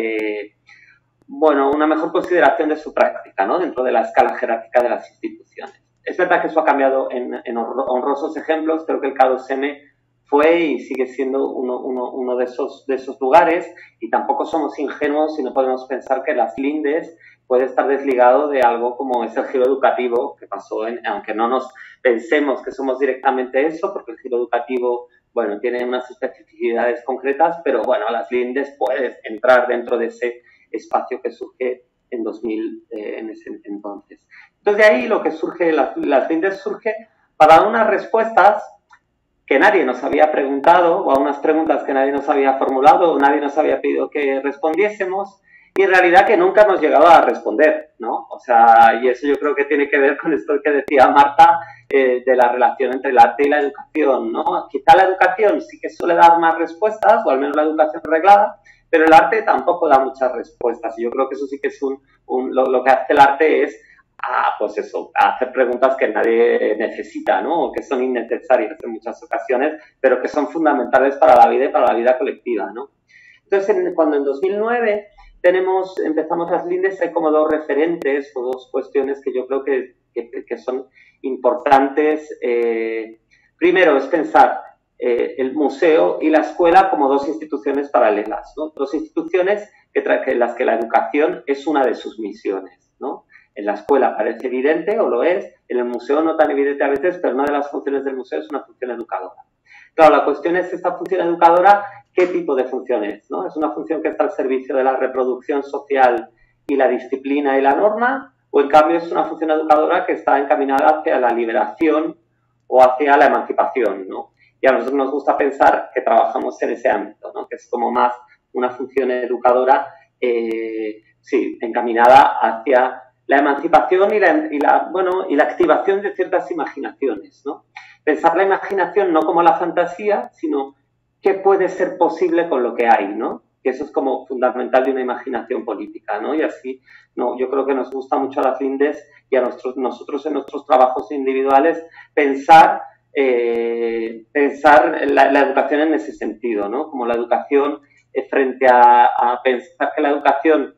bueno, una mejor consideración de su práctica, ¿no? Dentro de la escala jerárquica de las instituciones. Es verdad que eso ha cambiado en honrosos ejemplos. Creo que el K2M fue y sigue siendo uno de esos lugares, y tampoco somos ingenuos y no podemos pensar que las lindes puede estar desligado de algo como es el giro educativo que pasó, aunque no nos pensemos que somos directamente eso, porque el giro educativo, bueno, tiene unas especificidades concretas, pero bueno, las lindes puedes entrar dentro de ese espacio que surge en 2000, en ese entonces. Entonces, de ahí lo que surge, las lindes surge para dar unas respuestas que nadie nos había preguntado, o a unas preguntas que nadie nos había formulado, o nadie nos había pedido que respondiésemos, y en realidad que nunca hemos llegado a responder, ¿no? O sea, y eso yo creo que tiene que ver con esto que decía Marta, de la relación entre el arte y la educación, ¿no? Quizá la educación sí que suele dar más respuestas, o al menos la educación reglada, pero el arte tampoco da muchas respuestas, y yo creo que eso sí que es lo que hace el arte es, pues eso, hacer preguntas que nadie necesita, ¿no? O que son innecesarias en muchas ocasiones, pero que son fundamentales para la vida y para la vida colectiva, ¿no? Entonces, cuando en 2009 empezamos las lindes, hay como dos referentes o dos cuestiones que yo creo que son importantes. Primero es pensar el museo y la escuela como dos instituciones paralelas, ¿no? Dos instituciones en las que la educación es una de sus misiones, ¿no? En la escuela parece evidente, o lo es, en el museo no tan evidente a veces, pero una de las funciones del museo es una función educadora. Claro, la cuestión es esta función educadora, ¿qué tipo de función es, ¿no? ¿Es una función que está al servicio de la reproducción social y la disciplina y la norma? ¿O en cambio es una función educadora que está encaminada hacia la liberación o hacia la emancipación, ¿no? Y a nosotros nos gusta pensar que trabajamos en ese ámbito, ¿no? Que es como más una función educadora, sí, encaminada hacia la emancipación y la activación de ciertas imaginaciones, ¿no? Pensar la imaginación no como la fantasía, sino qué puede ser posible con lo que hay, ¿no? Que eso es como fundamental de una imaginación política, ¿no? Y así, no, yo creo que nos gusta mucho a las lindes y a nosotros en nuestros trabajos individuales pensar la educación en ese sentido, ¿no? Como la educación frente a pensar que la educación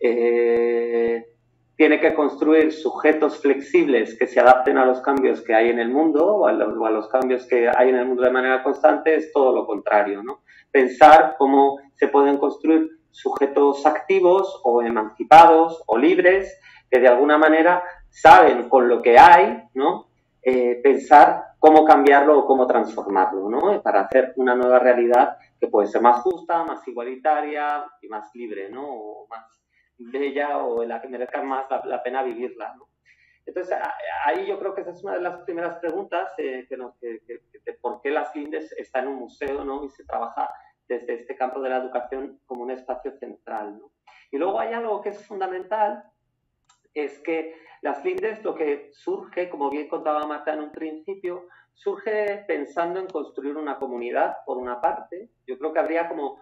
tiene que construir sujetos flexibles que se adapten a los cambios que hay en el mundo o a los cambios que hay en el mundo de manera constante, es todo lo contrario, ¿no? Pensar cómo se pueden construir sujetos activos o emancipados o libres que de alguna manera saben con lo que hay, ¿no? Pensar cómo cambiarlo o cómo transformarlo, ¿no? Para hacer una nueva realidad que puede ser más justa, más igualitaria y más libre, ¿no? O más bella, o en la que merezca más la pena vivirla, ¿no? Entonces, ahí yo creo que esa es una de las primeras preguntas de por qué las lindes está en un museo, ¿no? Y se trabaja desde este campo de la educación como un espacio central, ¿no? Y luego hay algo que es fundamental, es que las lindes, lo que surge, como bien contaba Marta en un principio, surge pensando en construir una comunidad, por una parte. Yo creo que habría como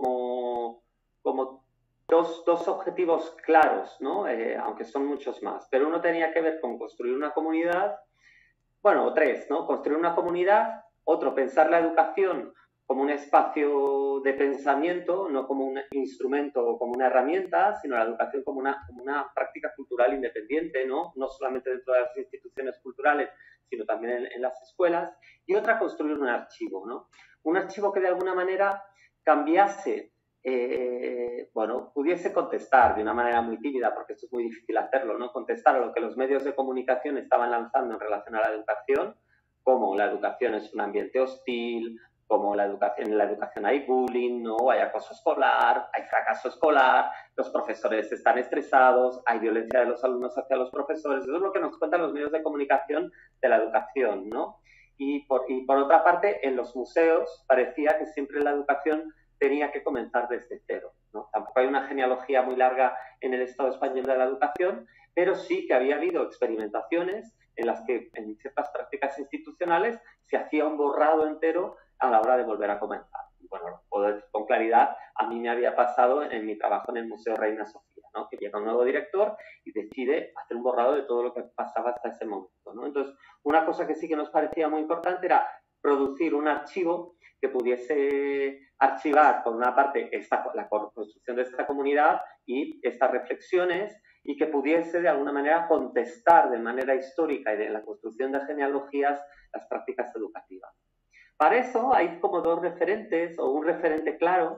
dos objetivos claros, ¿no? Aunque son muchos más, pero uno tenía que ver con construir una comunidad, bueno, tres, ¿no? Construir una comunidad, otro, pensar la educación como un espacio de pensamiento, no como un instrumento o como una herramienta, sino la educación como una práctica cultural independiente, ¿no? No solamente dentro de las instituciones culturales, sino también en las escuelas. Y otra, construir un archivo, ¿no? Un archivo que de alguna manera cambiase, bueno, pudiese contestar de una manera muy tímida, porque esto es muy difícil hacerlo, ¿no? Contestar a lo que los medios de comunicación estaban lanzando en relación a la educación, como la educación es un ambiente hostil, como en la educación hay bullying, ¿no? Hay acoso escolar, hay fracaso escolar, los profesores están estresados, hay violencia de los alumnos hacia los profesores. Eso es lo que nos cuentan los medios de comunicación de la educación, ¿no? Y por otra parte, en los museos parecía que siempre la educación tenía que comenzar desde cero, ¿no? Tampoco hay una genealogía muy larga en el Estado español de la educación, pero sí que había habido experimentaciones en las que en ciertas prácticas institucionales se hacía un borrado entero a la hora de volver a comenzar. Bueno, lo puedo decir con claridad, a mí me había pasado en mi trabajo en el Museo Reina Sofía, ¿no? Que llega un nuevo director y decide hacer un borrado de todo lo que pasaba hasta ese momento, ¿no? Entonces, una cosa que sí que nos parecía muy importante era producir un archivo que pudiese archivar, por una parte, la construcción de esta comunidad y estas reflexiones, y que pudiese de alguna manera contestar de manera histórica y de la construcción de genealogías las prácticas educativas. Para eso hay como dos referentes, o un referente claro,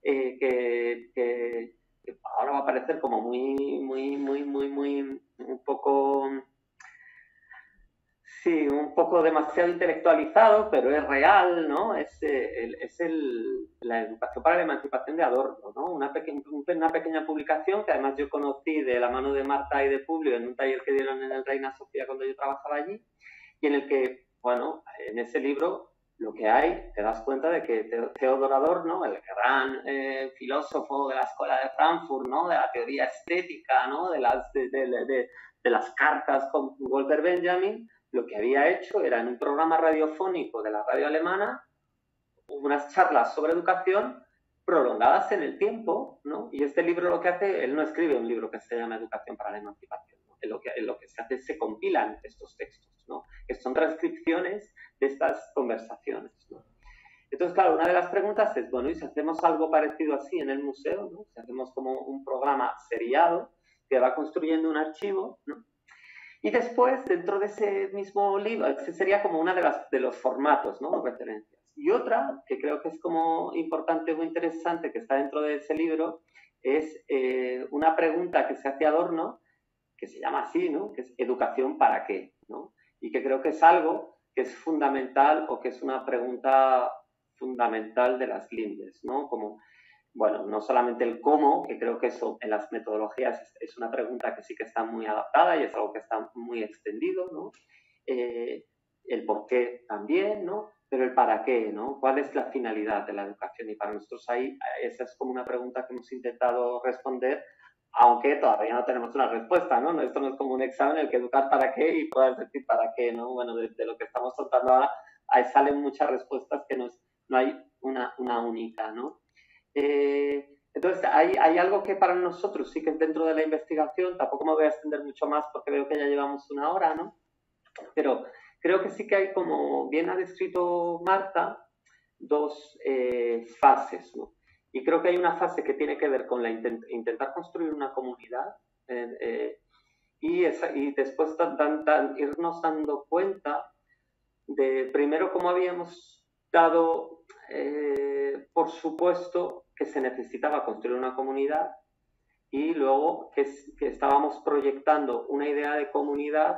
que ahora va a parecer como un poco, sí, un poco demasiado intelectualizado, pero es real, ¿no? Es la educación para la emancipación de Adorno, ¿no? Una pequeña publicación que además yo conocí de la mano de Marta y de Publio en un taller que dieron en el Reina Sofía cuando yo trabajaba allí, y en el que, bueno, en ese libro lo que hay, te das cuenta de que Theodor Adorno, el gran filósofo de la escuela de Frankfurt, ¿no? De la teoría estética, ¿no? De las cartas con Walter Benjamin, lo que había hecho era en un programa radiofónico de la radio alemana unas charlas sobre educación prolongadas en el tiempo, ¿no? Y este libro lo que hace, él no escribe un libro que se llama Educación para la Emancipación, ¿no? En lo que se hace, se compilan estos textos, ¿no? Que son transcripciones de estas conversaciones, ¿no? Entonces, claro, una de las preguntas es, bueno, ¿y si hacemos algo parecido así en el museo, ¿no? Si hacemos como un programa seriado que va construyendo un archivo, ¿no? Y después, dentro de ese mismo libro, ese sería como una de los formatos, ¿no? Referencias. Y otra, que creo que es como importante, muy interesante, que está dentro de ese libro, es una pregunta que se hace Adorno, que se llama así, ¿no? Que es ¿educación para qué? ¿No? Y que creo que es algo que es fundamental, o que es una pregunta fundamental de las Lindes, ¿no? Como, bueno, no solamente el cómo, que creo que eso en las metodologías es una pregunta que sí que está muy adaptada y es algo que está muy extendido, ¿no? El por qué también, ¿no? Pero el para qué, ¿no? ¿Cuál es la finalidad de la educación? Y para nosotros ahí, esa es como una pregunta que hemos intentado responder, aunque todavía no tenemos una respuesta, ¿no? Esto no es como un examen en el que educar para qué y puedas decir para qué, ¿no? Bueno, de lo que estamos contando ahora, ahí salen muchas respuestas que no hay una única, ¿no? Entonces, hay algo que para nosotros sí que es dentro de la investigación, tampoco me voy a extender mucho más porque veo que ya llevamos una hora, ¿no? Pero creo que sí que hay, como bien ha descrito Marta, dos fases, ¿no? Y creo que hay una fase que tiene que ver con intentar construir una comunidad y después irnos dando cuenta de, primero, cómo habíamos dado por supuesto que se necesitaba construir una comunidad, y luego que estábamos proyectando una idea de comunidad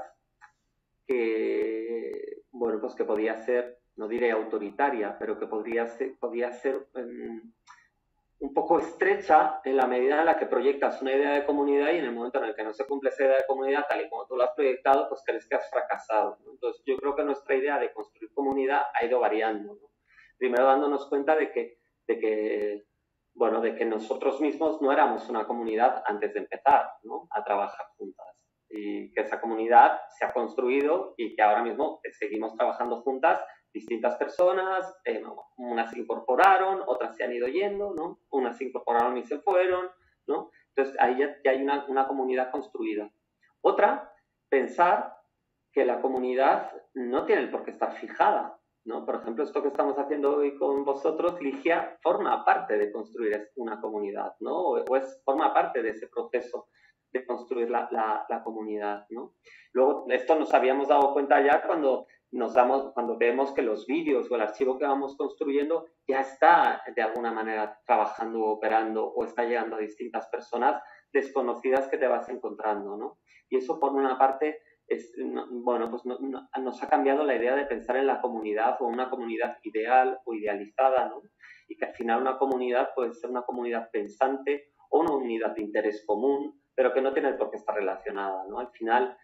que, bueno, pues que podía ser, no diré autoritaria, pero que podía ser un poco estrecha en la medida en la que proyectas una idea de comunidad y en el momento en el que no se cumple esa idea de comunidad tal y como tú lo has proyectado, pues crees que has fracasado, ¿no? Entonces yo creo que nuestra idea de construir comunidad ha ido variando, ¿no? Primero dándonos cuenta de que nosotros mismos no éramos una comunidad antes de empezar, ¿no? A trabajar juntas, y que esa comunidad se ha construido y que ahora mismo seguimos trabajando juntas distintas personas, unas se incorporaron, otras se han ido yendo, ¿no? Unas se incorporaron y se fueron, ¿no? Entonces ahí ya hay una comunidad construida. Otra, pensar que la comunidad no tiene por qué estar fijada, ¿no? Por ejemplo, esto que estamos haciendo hoy con vosotros, Ligia, forma parte de construir una comunidad, ¿no? Forma parte de ese proceso de construir la comunidad, ¿no? Luego, esto nos habíamos dado cuenta ya cuando vemos que los vídeos o el archivo que vamos construyendo ya está de alguna manera trabajando o operando o está llegando a distintas personas desconocidas que te vas encontrando, ¿no? Y eso, por una parte, bueno, pues nos ha cambiado la idea de pensar en la comunidad o una comunidad ideal o idealizada, ¿no? Y que al final una comunidad puede ser una comunidad pensante o una unidad de interés común, pero que no tiene por qué estar relacionada, ¿no? Al final,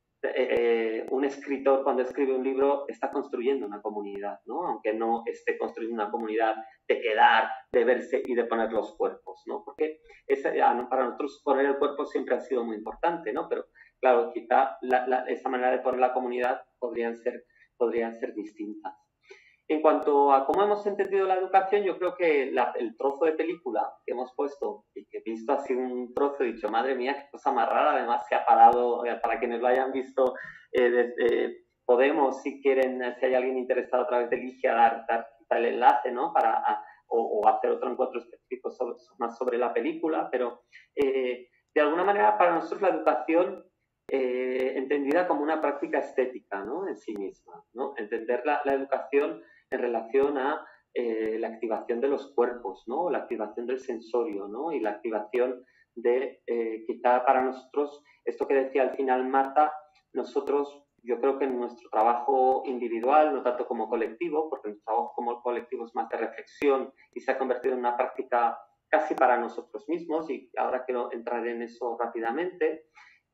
un escritor cuando escribe un libro está construyendo una comunidad, ¿no? Aunque no esté construyendo una comunidad de quedar, de verse y de poner los cuerpos, ¿no? Porque para nosotros poner el cuerpo siempre ha sido muy importante, ¿no? Pero claro, quizá esa manera de poner la comunidad podrían ser distintas. En cuanto a cómo hemos entendido la educación, yo creo que el trozo de película que hemos puesto y que he visto así un trozo, he dicho, madre mía, qué cosa más rara, además se ha parado, para quienes lo hayan visto, podemos, si quieren, si hay alguien interesado a través de Ligia, dar el enlace, ¿no? O hacer otro encuentro específico más sobre la película, pero de alguna manera para nosotros la educación entendida como una práctica estética, ¿no? En sí misma, ¿no? Entender la educación en relación a la activación de los cuerpos, ¿no? La activación del sensorio, ¿no? Y la activación de, quizá para nosotros, esto que decía al final Marta, nosotros, yo creo que en nuestro trabajo individual, no tanto como colectivo, porque nuestro trabajo como colectivo es más de reflexión y se ha convertido en una práctica casi para nosotros mismos, y ahora quiero entrar en eso rápidamente.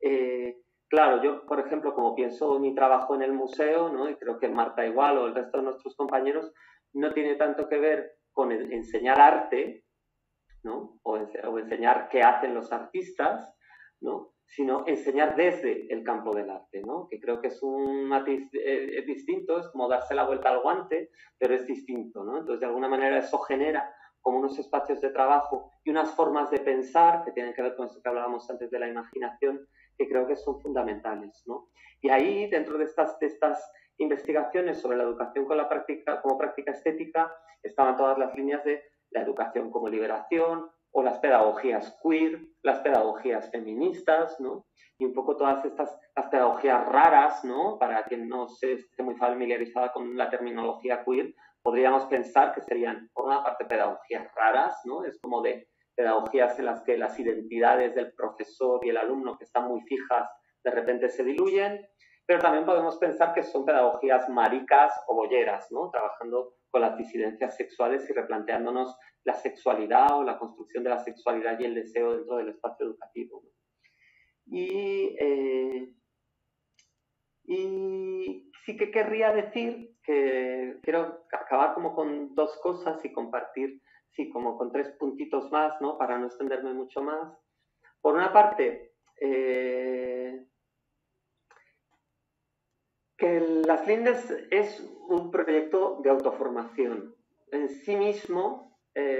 Claro, yo, por ejemplo, como pienso en mi trabajo en el museo, ¿no? Y creo que Marta igual o el resto de nuestros compañeros, no tiene tanto que ver con enseñar arte, ¿no? O enseñar qué hacen los artistas, ¿no? Sino enseñar desde el campo del arte, ¿no? Que creo que es un matiz distinto, es como darse la vuelta al guante, pero es distinto, ¿no? Entonces, de alguna manera, eso genera como unos espacios de trabajo y unas formas de pensar que tienen que ver con eso que hablábamos antes de la imaginación, que creo que son fundamentales, ¿no? Y ahí, dentro de estas investigaciones sobre la educación como práctica estética, estaban todas las líneas de la educación como liberación, o las pedagogías queer, las pedagogías feministas, ¿no? Y un poco todas las pedagogías raras, ¿no? Para quien no esté muy familiarizada con la terminología queer, podríamos pensar que serían, por una parte, pedagogías raras, ¿no? Es como de pedagogías en las que las identidades del profesor y el alumno, que están muy fijas, de repente se diluyen, pero también podemos pensar que son pedagogías maricas o bolleras, ¿no? Trabajando con las disidencias sexuales y replanteándonos la sexualidad o la construcción de la sexualidad y el deseo dentro del espacio educativo, ¿no? Y sí que querría decir que quiero acabar como con dos cosas y compartir, sí, como con 3 puntitos más, ¿no? Para no extenderme mucho más. Por una parte, que las Lindes es un proyecto de autoformación. En sí mismo,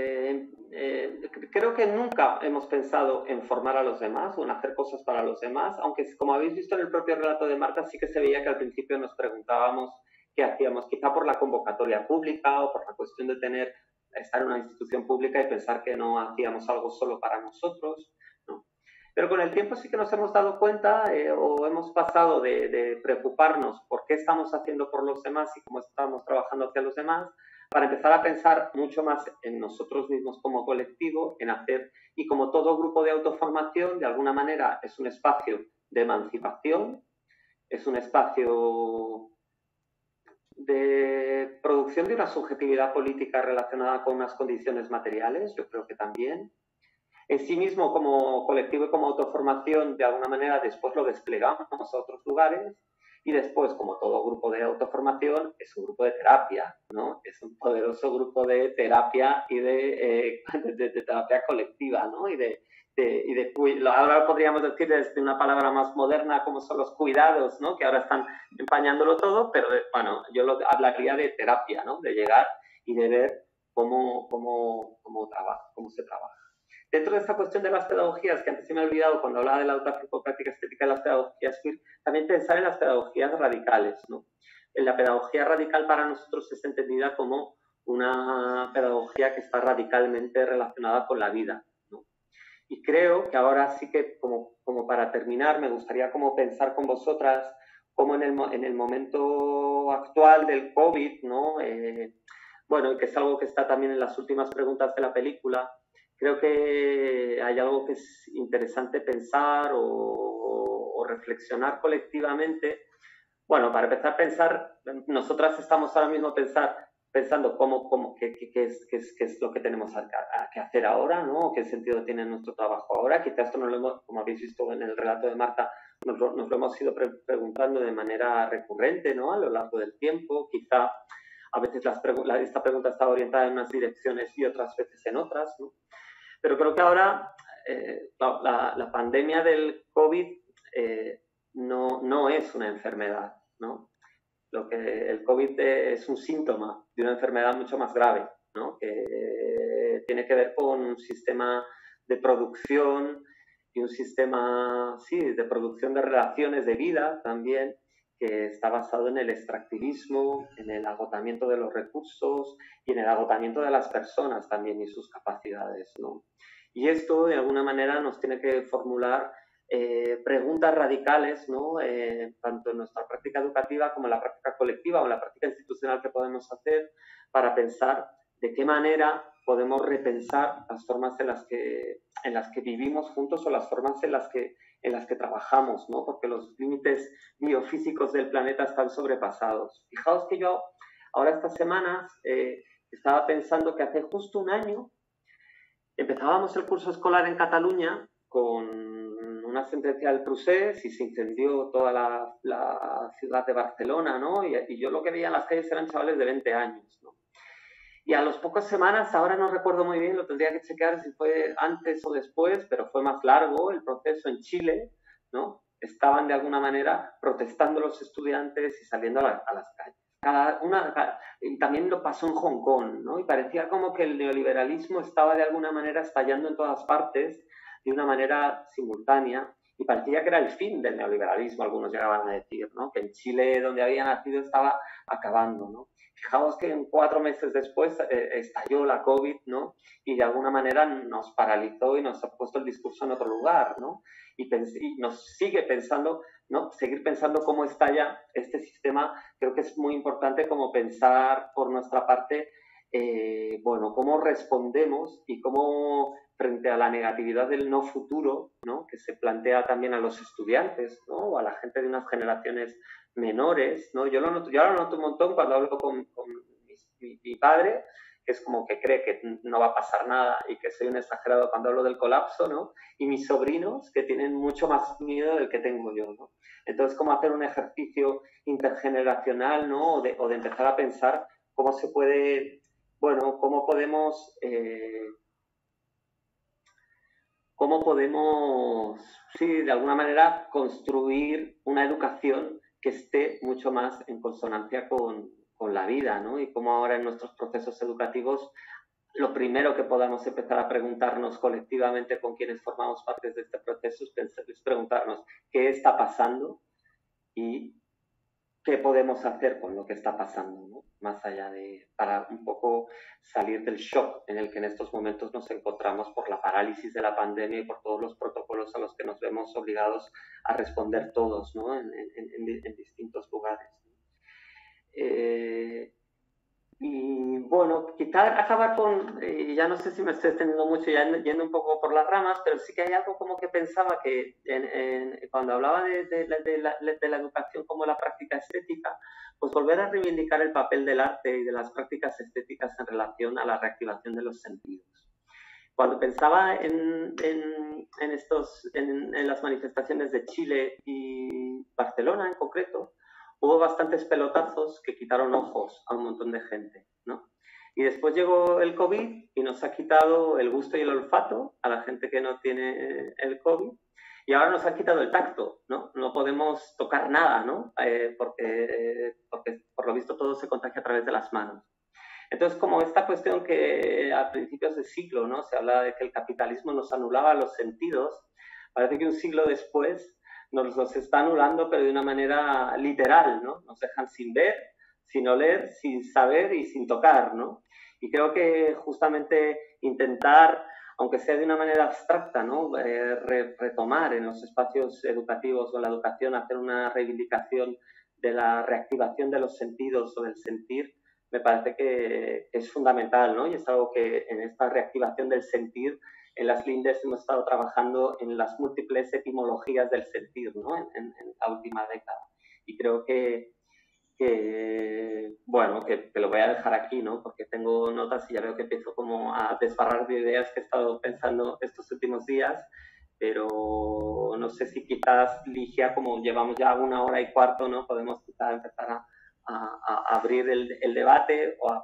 creo que nunca hemos pensado en formar a los demás o en hacer cosas para los demás, aunque como habéis visto en el propio relato de Marta, sí que se veía que al principio nos preguntábamos qué hacíamos, quizá por la convocatoria pública o por la cuestión de estar en una institución pública y pensar que no hacíamos algo solo para nosotros, ¿no? Pero con el tiempo sí que nos hemos dado cuenta o hemos pasado de preocuparnos por qué estamos haciendo por los demás y cómo estamos trabajando hacia los demás, para empezar a pensar mucho más en nosotros mismos como colectivo, en hacer, y como todo grupo de autoformación, de alguna manera es un espacio de emancipación, es un espacio de producción de una subjetividad política relacionada con unas condiciones materiales, yo creo que también. En sí mismo, como colectivo y como autoformación, de alguna manera después lo desplegamos a otros lugares, y después, como todo grupo de autoformación, es un grupo de terapia, ¿no? Es un poderoso grupo de terapia y de terapia colectiva, ¿no? Ahora podríamos decir desde una palabra más moderna como son los cuidados, ¿no? Que ahora están empañándolo todo, pero bueno, yo hablaría de terapia, ¿no? De llegar y de ver cómo se trabaja. Dentro de esta cuestión de las pedagogías, que antes se me ha olvidado cuando hablaba de la práctica estética de las pedagogías queer, también pensar en las pedagogías radicales, ¿no? la pedagogía radical para nosotros es entendida como una pedagogía que está radicalmente relacionada con la vida, ¿no? Y creo que ahora sí que, como para terminar, me gustaría como pensar con vosotras cómo en el momento actual del COVID, ¿no? Bueno, y que es algo que está también en las últimas preguntas de la película, creo que hay algo que es interesante pensar o reflexionar colectivamente. Bueno, para empezar a pensar, nosotras estamos ahora mismo pensando qué es lo que tenemos que hacer ahora, ¿no? ¿Qué sentido tiene nuestro trabajo ahora? Quizás esto no lo hemos, como habéis visto en el relato de Marta, nos lo hemos ido preguntando de manera recurrente, ¿no? A lo largo del tiempo. Quizá a veces esta pregunta está orientada en unas direcciones y otras veces en otras, ¿no? Pero creo que ahora la pandemia del COVID no es una enfermedad, ¿no? El COVID es un síntoma de una enfermedad mucho más grave, ¿no? Que tiene que ver con un sistema de producción y un sistema, sí, de producción de relaciones de vida también, que está basado en el extractivismo, en el agotamiento de los recursos y en el agotamiento de las personas también y sus capacidades, ¿no? Y esto, de alguna manera, nos tiene que formular preguntas radicales, ¿no? Tanto en nuestra práctica educativa como en la práctica colectiva o en la práctica institucional que podemos hacer para pensar de qué manera podemos repensar las formas en las que vivimos juntos o las formas en las que trabajamos, ¿no? Porque los límites biofísicos del planeta están sobrepasados. Fijaos que yo ahora estas semanas estaba pensando que hace justo un año empezábamos el curso escolar en Cataluña con una sentencia del Procés y se incendió toda la ciudad de Barcelona, ¿no? Y yo lo que veía en las calles eran chavales de 20 años, ¿no? Y a las pocas semanas, ahora no recuerdo muy bien, lo tendría que chequear si fue antes o después, pero fue más largo el proceso en Chile, ¿no? Estaban de alguna manera protestando los estudiantes y saliendo a las calles. Y también lo pasó en Hong Kong, ¿no? Y parecía como que el neoliberalismo estaba de alguna manera estallando en todas partes de una manera simultánea y parecía que era el fin del neoliberalismo, algunos llegaban a decir, ¿no? Que en Chile, donde había nacido, estaba acabando, ¿no? Fijaos que 4 meses después estalló la COVID, ¿no? Y de alguna manera nos paralizó y nos ha puesto el discurso en otro lugar, ¿no? Y nos sigue pensando, ¿no? Seguir pensando cómo estalla este sistema, creo que es muy importante como pensar por nuestra parte, bueno, cómo respondemos y cómo frente a la negatividad del no futuro, ¿no? Que se plantea también a los estudiantes, ¿no? O a la gente de unas generaciones menores, ¿no? Yo ahora lo noto un montón cuando hablo con mi padre, que es como que cree que no va a pasar nada y que soy un exagerado cuando hablo del colapso, ¿no? Y mis sobrinos, que tienen mucho más miedo del que tengo yo, ¿no? Entonces, cómo hacer un ejercicio intergeneracional, ¿no? O de empezar a pensar cómo se puede, bueno, cómo podemos, sí, de alguna manera, construir una educación que esté mucho más en consonancia con la vida, ¿no? Y cómo ahora en nuestros procesos educativos lo primero que podamos empezar a preguntarnos colectivamente con quienes formamos parte de este proceso es preguntarnos qué está pasando y qué podemos hacer con lo que está pasando, ¿no? Más allá para un poco salir del shock en el que en estos momentos nos encontramos por la parálisis de la pandemia y por todos los protocolos a los que nos vemos obligados a responder todos, ¿no? en distintos lugares. Y bueno, quizá acabar con, ya no sé si me estoy extendiendo mucho, ya yendo un poco por las ramas, pero sí que hay algo como que pensaba que cuando hablaba de la educación como la práctica estética, pues volver a reivindicar el papel del arte y de las prácticas estéticas en relación a la reactivación de los sentidos. Cuando pensaba en las manifestaciones de Chile y Barcelona en concreto, hubo bastantes pelotazos que quitaron ojos a un montón de gente, ¿no? Y después llegó el COVID y nos ha quitado el gusto y el olfato a la gente que no tiene el COVID. Y ahora nos ha quitado el tacto, ¿no? No podemos tocar nada, ¿no? Porque por lo visto todo se contagia a través de las manos. Entonces, como esta cuestión que a principios de siglo, ¿no? Se hablaba de que el capitalismo nos anulaba los sentidos, parece que un siglo después nos los está anulando, pero de una manera literal, ¿no? Nos dejan sin ver, sin oler, sin saber y sin tocar, ¿no? Y creo que justamente intentar, aunque sea de una manera abstracta, ¿no? Retomar en los espacios educativos o en la educación, hacer una reivindicación de la reactivación de los sentidos o del sentir, me parece que es fundamental, ¿no? Y es algo que en esta reactivación del sentir, en las Lindes hemos estado trabajando en las múltiples etimologías del sentir, ¿no? En la última década. Y creo que bueno, que lo voy a dejar aquí, ¿no? Porque tengo notas y ya veo que empiezo como a desbarrar de ideas que he estado pensando estos últimos días, pero no sé si quizás, Ligia, como llevamos ya 1 hora y cuarto, ¿no? Podemos quizás empezar a abrir el debate o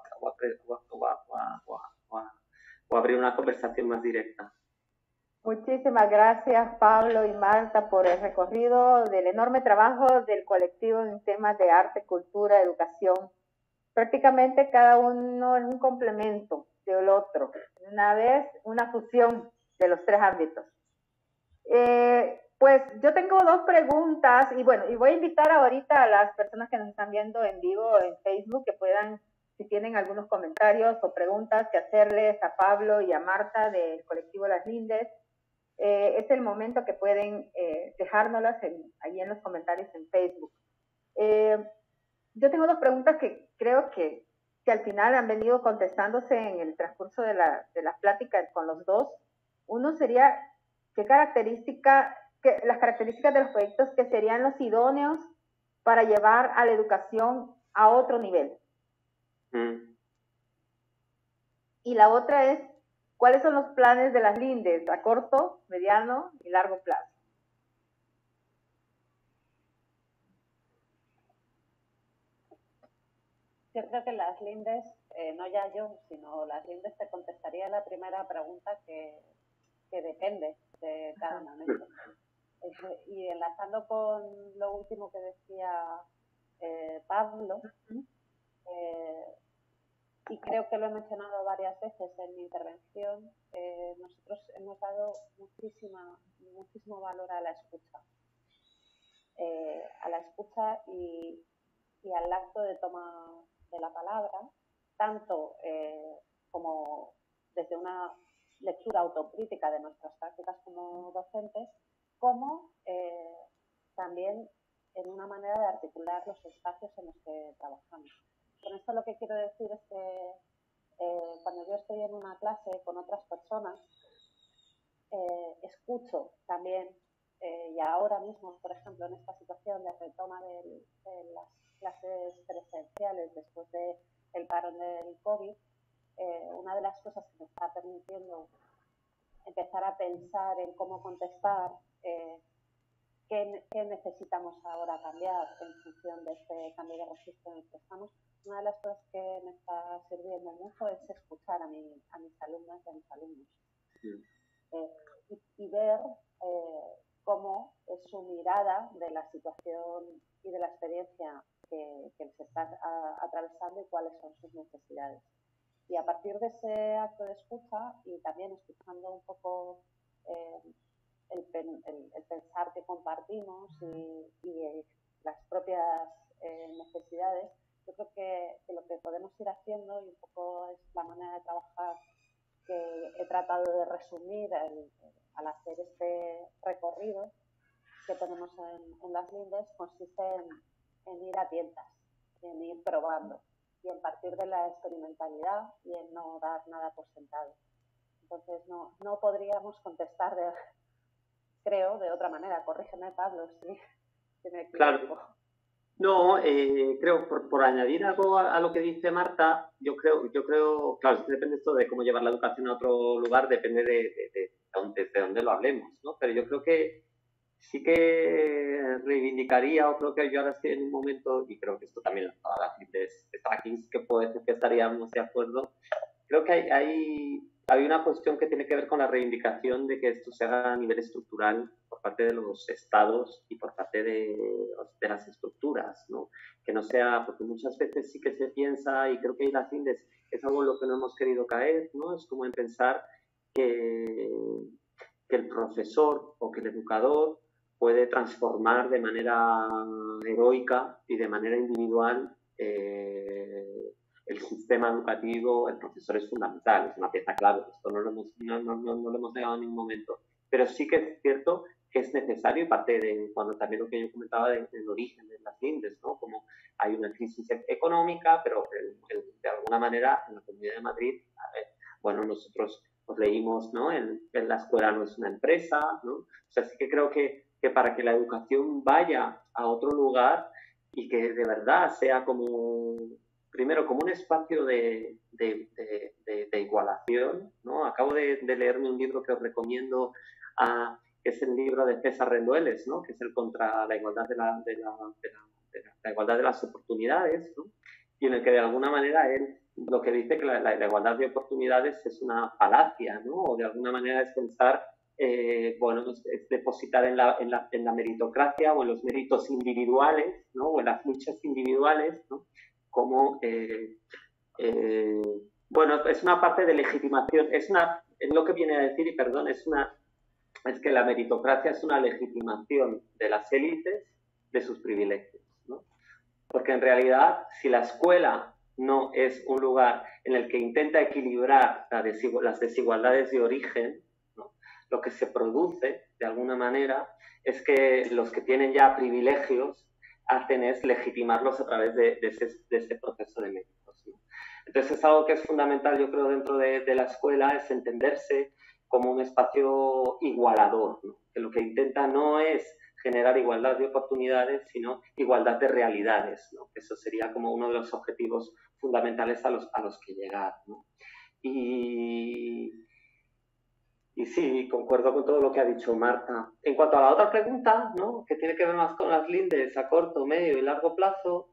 abrir una conversación más directa. Muchísimas gracias, Pablo y Marta, por el recorrido del enorme trabajo del colectivo en temas de arte, cultura, educación. Prácticamente cada uno es un complemento del otro, una vez una fusión de los 3 ámbitos. Pues yo tengo 2 preguntas y bueno, y voy a invitar ahorita a las personas que nos están viendo en vivo en Facebook que puedan, si tienen algunos comentarios o preguntas que hacerles a Pablo y a Marta del colectivo Las Lindes. Es el momento que pueden dejárnoslas ahí en los comentarios en Facebook. Yo tengo 2 preguntas que creo que al final han venido contestándose en el transcurso de la plática con los 2. Uno sería, las características de los proyectos que serían los idóneos para llevar a la educación a otro nivel. Y la otra es, ¿cuáles son los planes de las Lindes a corto, mediano y largo plazo? Yo creo que las Lindes, no ya yo, sino las Lindes te contestaría la primera pregunta que depende de cada momento. Y enlazando con lo último que decía Pablo, y creo que lo he mencionado varias veces en mi intervención, nosotros hemos dado muchísimo valor a la escucha. Y al acto de toma de la palabra, tanto como desde una lectura autocrítica de nuestras prácticas como docentes, como también en una manera de articular los espacios en los que trabajamos. Con esto lo que quiero decir es que cuando yo estoy en una clase con otras personas, escucho también, y ahora mismo, por ejemplo, en esta situación de retoma de las clases presenciales después del parón del COVID, una de las cosas que me está permitiendo empezar a pensar en cómo contestar qué necesitamos ahora cambiar en función de este cambio de registro en el que estamos. Una de las cosas que me está sirviendo mucho es escuchar a mis alumnas y a mis alumnos. Y ver cómo es su mirada de la situación y de la experiencia que se está atravesando y cuáles son sus necesidades. Y a partir de ese acto de escucha y también escuchando un poco el pensar que compartimos y las propias necesidades, yo creo que lo que podemos ir haciendo, y un poco es la manera de trabajar que he tratado de resumir al hacer este recorrido que tenemos en las Lindes, consiste en ir a tientas, en ir probando y en partir de la experimentalidad y en no dar nada por sentado. Entonces no podríamos contestar, creo, de otra manera. Corrígeme, Pablo, si me equivoco. Claro. No, creo, por añadir algo a lo que dice Marta, yo creo, claro, depende esto de cómo llevar la educación a otro lugar, depende de dónde lo hablemos, ¿no? Pero yo creo que sí que reivindicaría, o creo que yo ahora estoy en un momento, y creo que esto también todas las Lindes están aquí, que puede decir que estaríamos de acuerdo. Creo que hay una cuestión que tiene que ver con la reivindicación de que esto se haga a nivel estructural por parte de los estados y por parte de las estructuras, ¿no? Que no sea, porque muchas veces sí que se piensa, y creo que las Lindes es algo en lo que no hemos querido caer, ¿no? Es como en pensar que el profesor o que el educador puede transformar de manera heroica y de manera individual el sistema educativo. El profesor es fundamental, es una pieza clave, esto no lo hemos negado en ningún momento, pero sí que es cierto que es necesario, y parte de cuando también lo que yo comentaba del origen de las LINDES, ¿no? Como hay una crisis económica, pero de alguna manera en la Comunidad de Madrid, bueno, nosotros nos leímos, ¿no? En la escuela no es una empresa, ¿no? O sea, sí que creo que para que la educación vaya a otro lugar y que de verdad sea como, primero, como un espacio de igualación, ¿no? Acabo de leerme un libro que os recomiendo, que es el libro de César Rendueles, ¿no? Que es el contra la igualdad de la igualdad de las oportunidades, ¿no? Y en el que de alguna manera él lo que dice que la igualdad de oportunidades es una falacia, ¿no? O de alguna manera es pensar, bueno, es depositar en la meritocracia o en los méritos individuales, ¿no? O en las luchas individuales, ¿no? Como, bueno, es una parte de legitimación, es lo que viene a decir, y perdón, es que la meritocracia es una legitimación de las élites de sus privilegios, ¿no? Porque en realidad, si la escuela no es un lugar en el que intenta equilibrar las desigualdades de origen, ¿no? Lo que se produce, de alguna manera, es que los que tienen ya privilegios hacen es legitimarlos a través de ese proceso de méritos, ¿no? Entonces es algo que es fundamental, yo creo, dentro de la escuela, es entenderse como un espacio igualador, ¿no? Que lo que intenta no es generar igualdad de oportunidades, sino igualdad de realidades, ¿no? Eso sería como uno de los objetivos fundamentales a los que llegar, ¿no? Y sí, concuerdo con todo lo que ha dicho Marta. En cuanto a la otra pregunta, ¿no? Que tiene que ver más con las LINDES a corto, medio y largo plazo,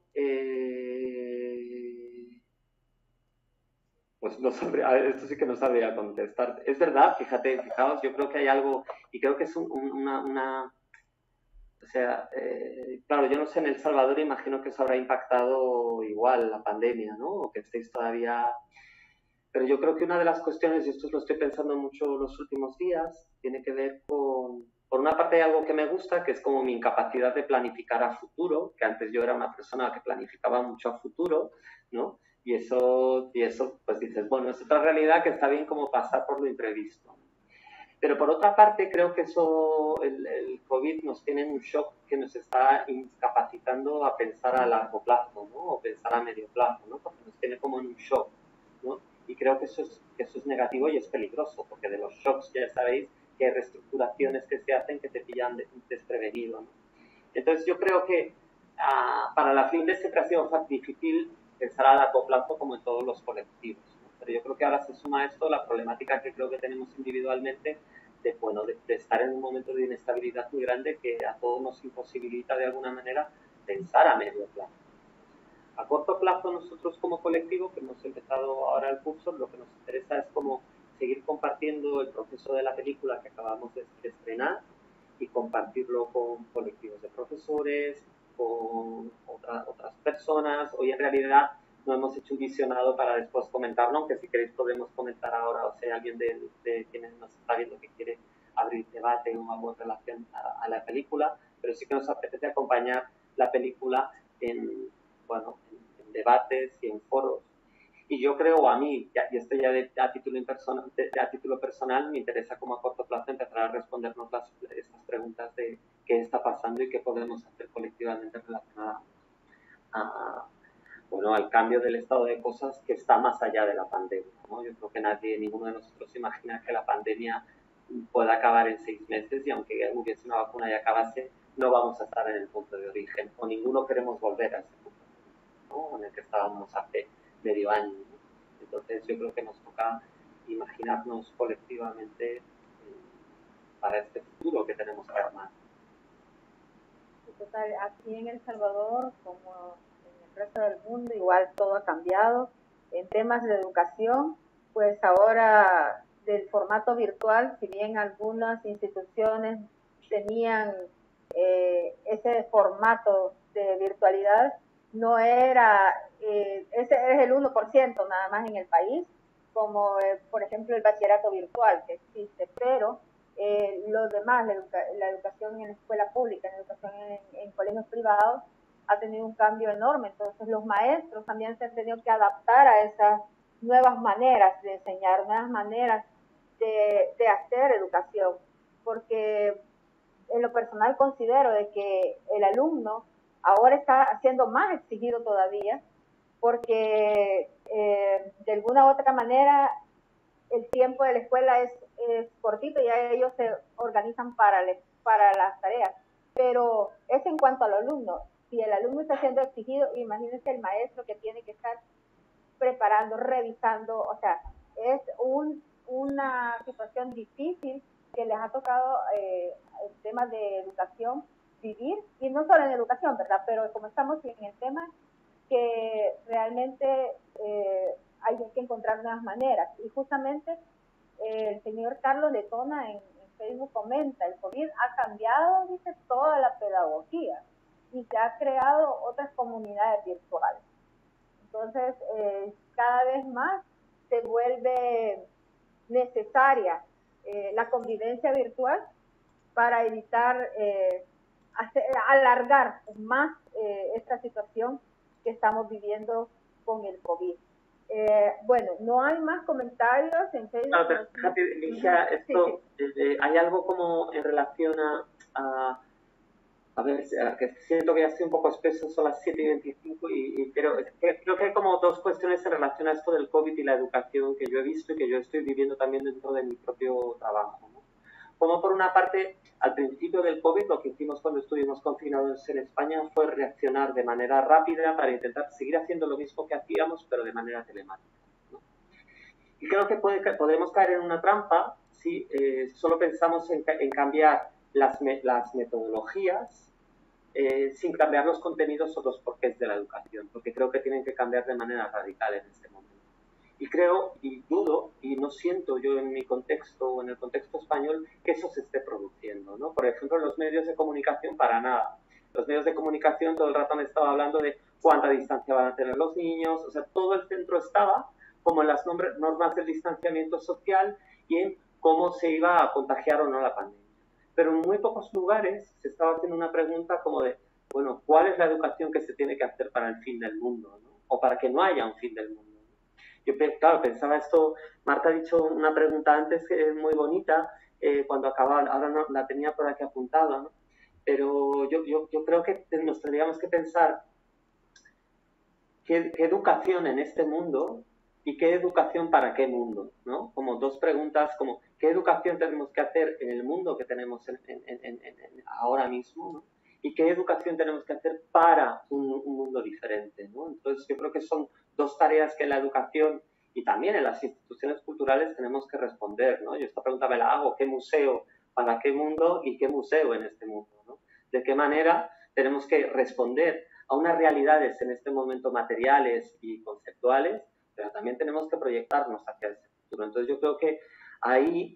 pues no sabría, esto sí que no sabría contestar. Es verdad, fijaos, yo creo que hay algo, y creo que es una o sea, claro, yo no sé, en El Salvador imagino que os habrá impactado igual la pandemia, ¿no? O que estéis todavía... Pero yo creo que una de las cuestiones, y esto lo estoy pensando mucho los últimos días, tiene que ver con... Por una parte hay algo que me gusta, que es como mi incapacidad de planificar a futuro, que antes yo era una persona que planificaba mucho a futuro, ¿no? Y eso pues dices, bueno, es otra realidad que está bien como pasar por lo imprevisto. Pero por otra parte, creo que el COVID nos tiene en un shock que nos está incapacitando a pensar a largo plazo, ¿no? O pensar a medio plazo, ¿no? Porque nos tiene como en un shock, ¿no? Y creo que eso es negativo y es peligroso, porque de los shocks ya sabéis que hay reestructuraciones que se hacen que te pillan desprevenido, ¿no? Entonces yo creo que para las LINDES siempre ha sido difícil pensar a largo plazo como en todos los colectivos, ¿no? Pero yo creo que ahora se suma a esto la problemática que creo que tenemos individualmente de estar en un momento de inestabilidad muy grande que a todos nos imposibilita de alguna manera pensar a medio plazo. A corto plazo nosotros como colectivo que hemos empezado ahora el curso, lo que nos interesa es como seguir compartiendo el proceso de la película que acabamos de estrenar y compartirlo con colectivos de profesores, con otras personas. Hoy en realidad no hemos hecho un visionado para después comentarlo, aunque si queréis podemos comentar ahora, o sea, alguien de quienes nos está viendo que quiere abrir debate o algo en relación a la película, pero sí que nos apetece acompañar la película en debates y en foros. Y yo creo, a mí, y esto ya a título personal, me interesa como a corto plazo empezar a respondernos estas preguntas de qué está pasando y qué podemos hacer colectivamente relacionada al cambio del estado de cosas que está más allá de la pandemia, ¿no? Yo creo que ninguno de nosotros imagina que la pandemia pueda acabar en 6 meses y aunque hubiese una vacuna y acabase, no vamos a estar en el punto de origen, o ninguno queremos volver a ese punto, ¿no? En el que estábamos hace medio año, ¿no? Entonces yo creo que nos toca imaginarnos colectivamente para este futuro que tenemos que armar. Total, aquí en El Salvador, como en el resto del mundo, igual todo ha cambiado. En temas de educación, pues ahora del formato virtual, si bien algunas instituciones tenían ese formato de virtualidad, no era, ese es el 1% nada más en el país, como por ejemplo el bachillerato virtual que existe, pero Los demás, la educación en la escuela pública, la educación en colegios privados, ha tenido un cambio enorme. Entonces los maestros también se han tenido que adaptar a esas nuevas maneras de enseñar, nuevas maneras de hacer educación, porque en lo personal considero de que el alumno ahora está siendo más exigido todavía, porque de alguna u otra manera el tiempo de la escuela es cortito y ya ellos se organizan para las tareas, pero es en cuanto al alumno. Si el alumno está siendo exigido, imagínense el maestro que tiene que estar preparando, revisando, o sea, es una situación difícil que les ha tocado el tema de educación vivir, y no solo en educación, ¿verdad? Pero como estamos en el tema que realmente hay que encontrar nuevas maneras, y justamente el señor Carlos Letona en Facebook comenta, el COVID ha cambiado, dice, toda la pedagogía y se ha creado otras comunidades virtuales. Entonces, cada vez más se vuelve necesaria la convivencia virtual para evitar alargar más esta situación que estamos viviendo con el COVID. Bueno, no hay más comentarios en Facebook. No, pero fíjate, Ligia, esto, sí. Hay algo como en relación a ver, que siento que ya estoy un poco espeso, son las 7:25 pero creo que hay como dos cuestiones en relación a esto del COVID y la educación que yo he visto y que yo estoy viviendo también dentro de mi propio trabajo, ¿no? Como por una parte, al principio del COVID, lo que hicimos cuando estuvimos confinados en España fue reaccionar de manera rápida para intentar seguir haciendo lo mismo que hacíamos, pero de manera telemática, ¿no? Y creo que podemos caer en una trampa si solo pensamos en cambiar las metodologías sin cambiar los contenidos o los porqués de la educación, porque creo que tienen que cambiar de manera radical en este momento. Y creo, y dudo, y no siento yo en mi contexto o en el contexto español que eso se esté produciendo, ¿no? Por ejemplo, los medios de comunicación, para nada. Los medios de comunicación todo el rato han estado hablando de cuánta distancia van a tener los niños, o sea, todo el centro estaba como en las normas del distanciamiento social y en cómo se iba a contagiar o no la pandemia. Pero en muy pocos lugares se estaba haciendo una pregunta como de, bueno, ¿cuál es la educación que se tiene que hacer para el fin del mundo, ¿no? O para que no haya un fin del mundo. Yo, claro, pensaba esto, Marta ha dicho una pregunta antes que es muy bonita, cuando acababa, ahora no la tenía por aquí apuntada, ¿no? Pero yo creo que nos tendríamos que pensar qué educación en este mundo y qué educación para qué mundo, ¿no? Como dos preguntas, como qué educación tenemos que hacer en el mundo que tenemos ahora mismo, ¿no? Y qué educación tenemos que hacer para un mundo diferente, ¿no? Entonces yo creo que son dos tareas que en la educación y también en las instituciones culturales tenemos que responder, ¿no? Yo esta pregunta me la hago, ¿qué museo para qué mundo y qué museo en este mundo, ¿no? ¿De qué manera tenemos que responder a unas realidades en este momento materiales y conceptuales, pero también tenemos que proyectarnos hacia ese futuro? Entonces yo creo que ahí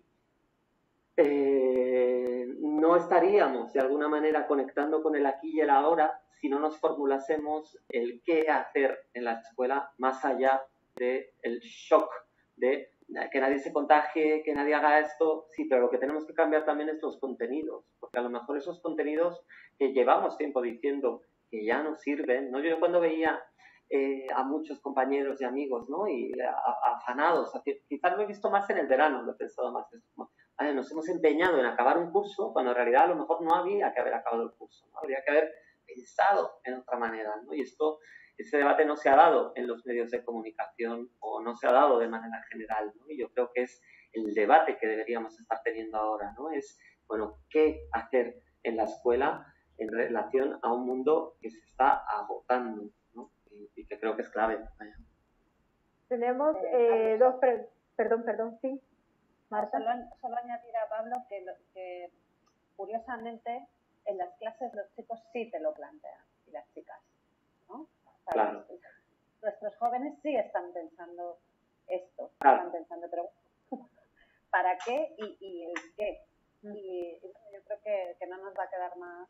no estaríamos de alguna manera conectando con el aquí y el ahora si no nos formulásemos el qué hacer en la escuela más allá del shock de que nadie se contagie, que nadie haga esto. Sí, pero lo que tenemos que cambiar también es los contenidos, porque a lo mejor esos contenidos que llevamos tiempo diciendo que ya no sirven, ¿no? Yo cuando veía a muchos compañeros y amigos, ¿no? Y afanados, quizás lo he visto más en el verano, lo he pensado más, es como, nos hemos empeñado en acabar un curso cuando en realidad a lo mejor no había que haber acabado el curso, ¿no? Habría que haber pensado en otra manera, ¿no? Y ese debate no se ha dado en los medios de comunicación o no se ha dado de manera general, ¿no? Y yo creo que es el debate que deberíamos estar teniendo ahora, ¿no? Es, bueno, ¿qué hacer en la escuela en relación a un mundo que se está agotando, ¿no? Y que creo que es clave. Vaya. Tenemos perdón, sí. Marta. Solo añadir a Pablo que curiosamente en las clases los chicos sí te lo plantean y las chicas, ¿no? O sea, claro. Nuestros jóvenes sí están pensando esto, claro. Están pensando, pero ¿para qué y el qué? Y yo creo que no nos va a quedar más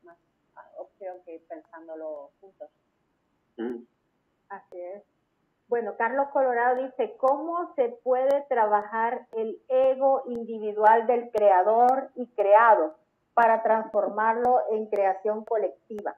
opción que ir pensándolo juntos. Así es. Bueno, Bueno, Carlos Colorado dice, ¿cómo se puede trabajar el ego individual del creador y creado para transformarlo en creación colectiva?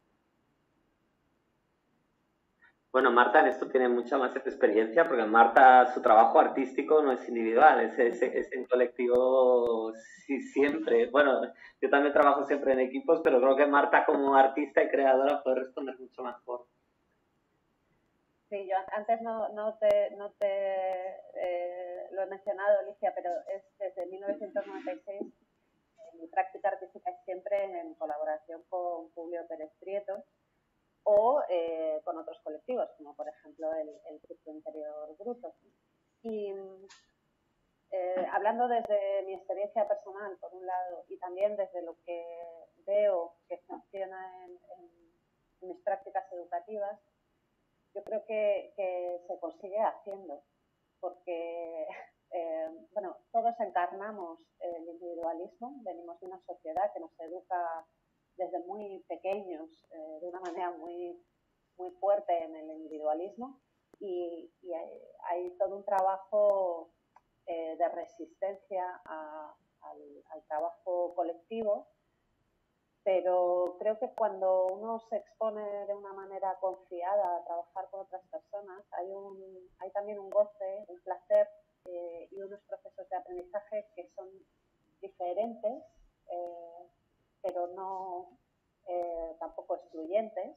Bueno, Marta en esto tiene mucha más experiencia porque Marta, su trabajo artístico no es individual, es en colectivo sí, siempre. Bueno, yo también trabajo siempre en equipos, pero creo que Marta como artista y creadora puede responder mucho mejor. Sí, yo antes no te lo he mencionado, Alicia, pero es desde 1996 mi práctica artística es siempre en colaboración con Publio Pérez Prieto o con otros colectivos, como por ejemplo el Círculo Interior Bruto. Y hablando desde mi experiencia personal, por un lado, y también desde lo que veo que funciona en mis prácticas educativas, yo creo que se consigue haciendo, porque bueno, todos encarnamos el individualismo, venimos de una sociedad que nos educa desde muy pequeños de una manera muy fuerte en el individualismo y hay todo un trabajo de resistencia al trabajo colectivo, pero creo que cuando uno se expone de una manera confiada a trabajar con otras personas, hay también un goce, un placer y unos procesos de aprendizaje que son diferentes, pero no tampoco excluyentes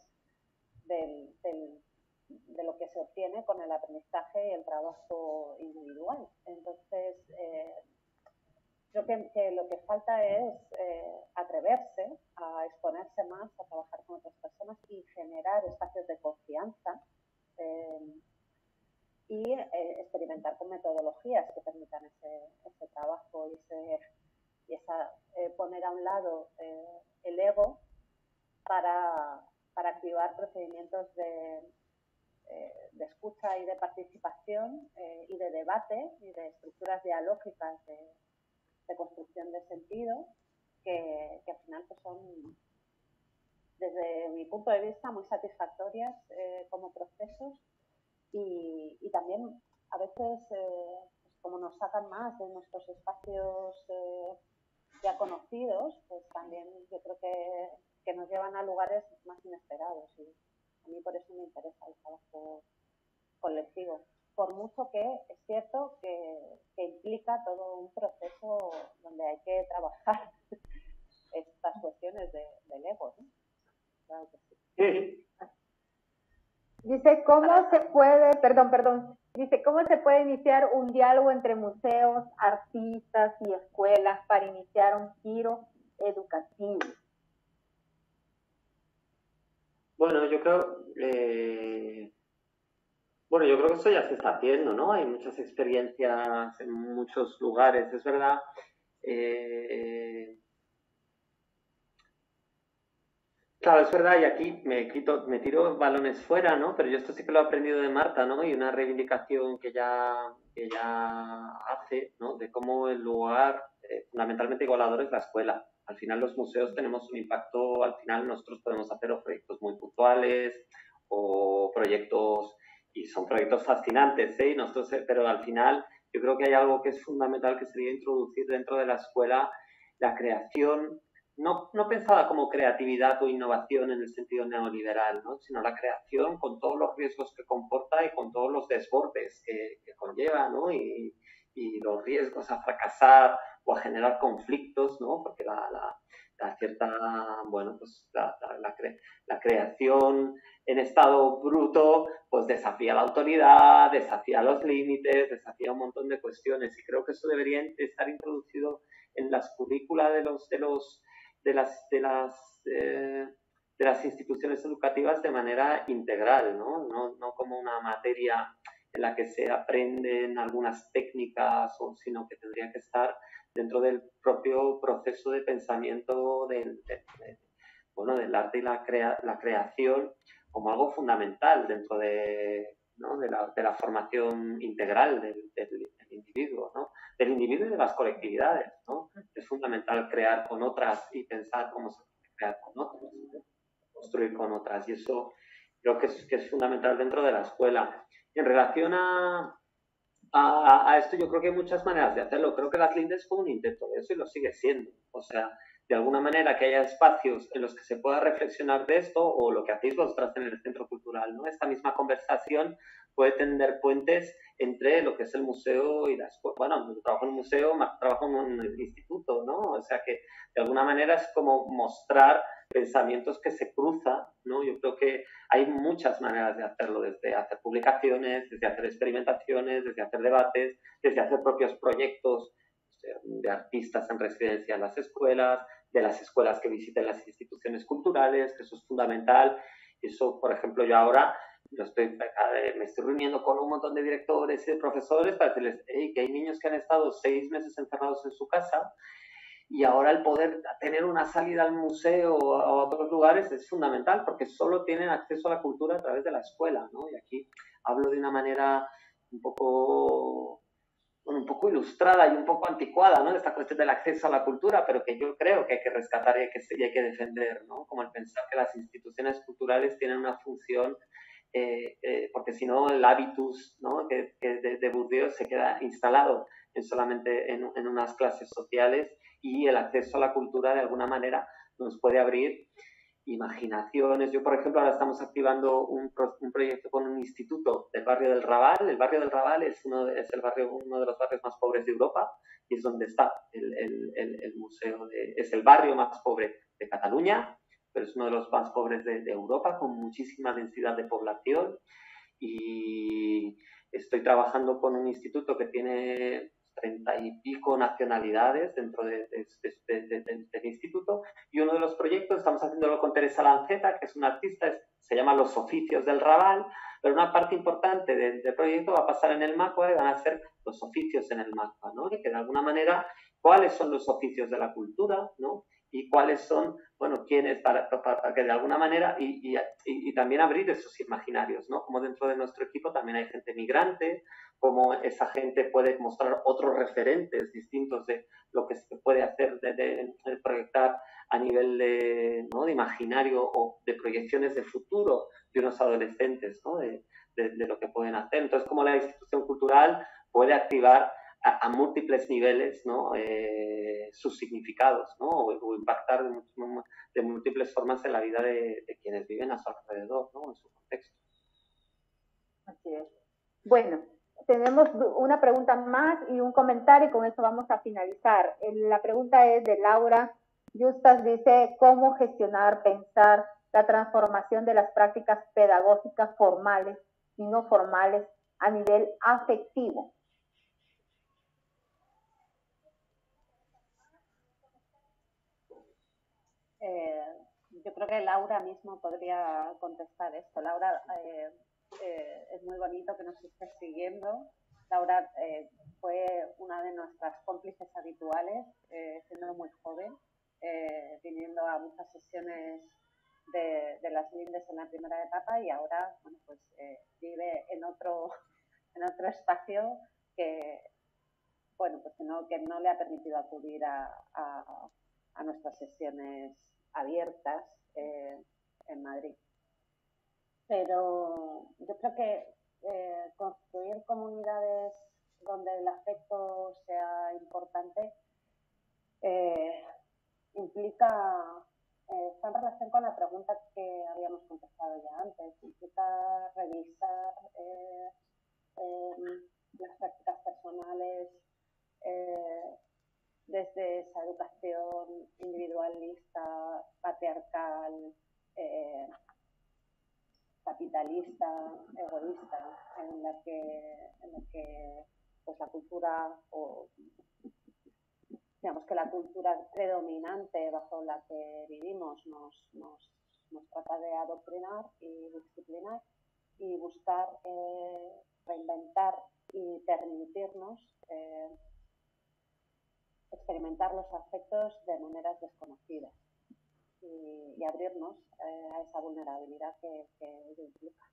de lo que se obtiene con el aprendizaje y el trabajo individual. Entonces, creo que lo que falta es atreverse a exponerse más, a trabajar con otras personas y generar espacios de confianza y experimentar con metodologías que permitan ese trabajo y poner a un lado el ego para activar procedimientos de escucha y de participación y de debate y de estructuras dialógicas de construcción de sentido que al final pues son, desde mi punto de vista, muy satisfactorias como procesos y también a veces pues como nos sacan más de nuestros espacios ya conocidos, pues también yo creo que nos llevan a lugares más inesperados y a mí por eso me interesa el trabajo colectivo. Por mucho que es cierto que implica todo un proceso donde hay que trabajar estas cuestiones del ego, ¿no? Claro que sí. Dice, ¿cómo se puede, dice, cómo se puede iniciar un diálogo entre museos, artistas y escuelas para iniciar un giro educativo? Bueno, yo creo que eso ya se está haciendo, ¿no? Hay muchas experiencias en muchos lugares, es verdad. Claro, es verdad, y aquí me tiro balones fuera, ¿no? Pero yo esto sí que lo he aprendido de Marta, ¿no? Y una reivindicación que ya hace, ¿no? De cómo el lugar fundamentalmente igualador es la escuela. Al final los museos tenemos un impacto, al final nosotros podemos hacer proyectos muy puntuales o proyectos, y son proyectos fascinantes, ¿eh? Y nosotros, pero al final yo creo que hay algo que es fundamental que sería introducir dentro de la escuela, la creación. No pensada como creatividad o innovación en el sentido neoliberal, ¿no? Sino la creación con todos los riesgos que comporta y con todos los desbordes que conlleva, ¿no? Y los riesgos a fracasar o a generar conflictos, ¿no? Porque la creación en estado bruto pues desafía la autoridad, desafía los límites, desafía un montón de cuestiones y creo que eso debería estar introducido en las currículas de las instituciones educativas de manera integral, ¿no? No como una materia en la que se aprenden algunas técnicas, sino que tendría que estar dentro del propio proceso de pensamiento del arte y la creación como algo fundamental dentro de la formación integral del individuo, ¿no? Del individuo y de las colectividades, ¿no? Es fundamental crear con otras y pensar cómo se puede crear con otras, ¿no? Construir con otras, y eso creo que es fundamental dentro de la escuela. En relación a esto, yo creo que hay muchas maneras de hacerlo. Creo que las Lindes fue un intento de eso y lo sigue siendo. O sea, de alguna manera que haya espacios en los que se pueda reflexionar de esto, o lo que hacéis vosotras en el Centro Cultural, ¿no? Esta misma conversación puede tender puentes entre lo que es el museo y la escuela. Bueno, yo trabajo en un museo, trabajo en el instituto, ¿no? O sea que de alguna manera es como mostrar pensamientos que se cruzan, ¿no? Yo creo que hay muchas maneras de hacerlo, desde hacer publicaciones, desde hacer experimentaciones, desde hacer debates, desde hacer propios proyectos de artistas en residencia en las escuelas, de las escuelas que visiten las instituciones culturales, que eso es fundamental. Eso, por ejemplo, yo ahora me estoy reuniendo con un montón de directores y de profesores para decirles, hey, que hay niños que han estado 6 meses encerrados en su casa y ahora el poder tener una salida al museo o a otros lugares es fundamental porque solo tienen acceso a la cultura a través de la escuela, ¿no? Y aquí hablo de una manera un poco ilustrada y un poco anticuada, ¿no? Esta cuestión del acceso a la cultura, pero que yo creo que hay que rescatar y hay que defender, ¿no? Como el pensar que las instituciones culturales tienen una función, porque si no el hábitus, ¿no? que de Bourdieu se queda instalado solamente en unas clases sociales, y el acceso a la cultura de alguna manera nos puede abrir imaginaciones. Yo, por ejemplo, ahora estamos activando un proyecto con un instituto del barrio del Raval. El barrio del Raval es uno de los barrios más pobres de Europa y es donde está el museo. Es el barrio más pobre de Cataluña, pero es uno de los más pobres de Europa, con muchísima densidad de población. Y estoy trabajando con un instituto que tiene 30 y pico nacionalidades dentro del instituto, y uno de los proyectos, estamos haciéndolo con Teresa Lanceta, que es una artista, se llama Los Oficios del Raval, pero una parte importante del proyecto va a pasar en el MACBA y van a ser los oficios en el MACBA, ¿no? Y que de alguna manera, ¿cuáles son los oficios de la cultura, ¿no? Y cuáles son, bueno, quiénes, para que de alguna manera, y también abrir esos imaginarios, ¿no? Como dentro de nuestro equipo también hay gente migrante, como esa gente puede mostrar otros referentes distintos de lo que se puede hacer, de proyectar a nivel ¿no? de imaginario o de proyecciones de futuro de unos adolescentes, ¿no? de lo que pueden hacer. Entonces, como la institución cultural puede activar a múltiples niveles, ¿no? Sus significados, ¿no? o impactar de múltiples formas en la vida de quienes viven a su alrededor, ¿no? En su contexto. Así es. Bueno, tenemos una pregunta más y un comentario y con eso vamos a finalizar. La pregunta es de Laura Justas, dice, ¿cómo gestionar, pensar la transformación de las prácticas pedagógicas formales y no formales a nivel afectivo? Yo creo que Laura mismo podría contestar esto. Laura, es muy bonito que nos estés siguiendo. Laura fue una de nuestras cómplices habituales, siendo muy joven, viniendo a muchas sesiones de las Lindes en la primera etapa, y ahora bueno, pues, vive en otro espacio que, bueno, pues que no le ha permitido acudir a nuestras sesiones abiertas en Madrid. Pero yo creo que construir comunidades donde el afecto sea importante implica, está en relación con la pregunta que habíamos contestado ya antes, implica revisar las prácticas personales desde esa educación individualista, patriarcal, capitalista, egoísta, en la que pues la cultura, o digamos que la cultura predominante bajo la que vivimos nos trata de adoctrinar y disciplinar, y buscar reinventar y permitirnos experimentar los afectos de maneras desconocidas y abrirnos a esa vulnerabilidad que ello implica.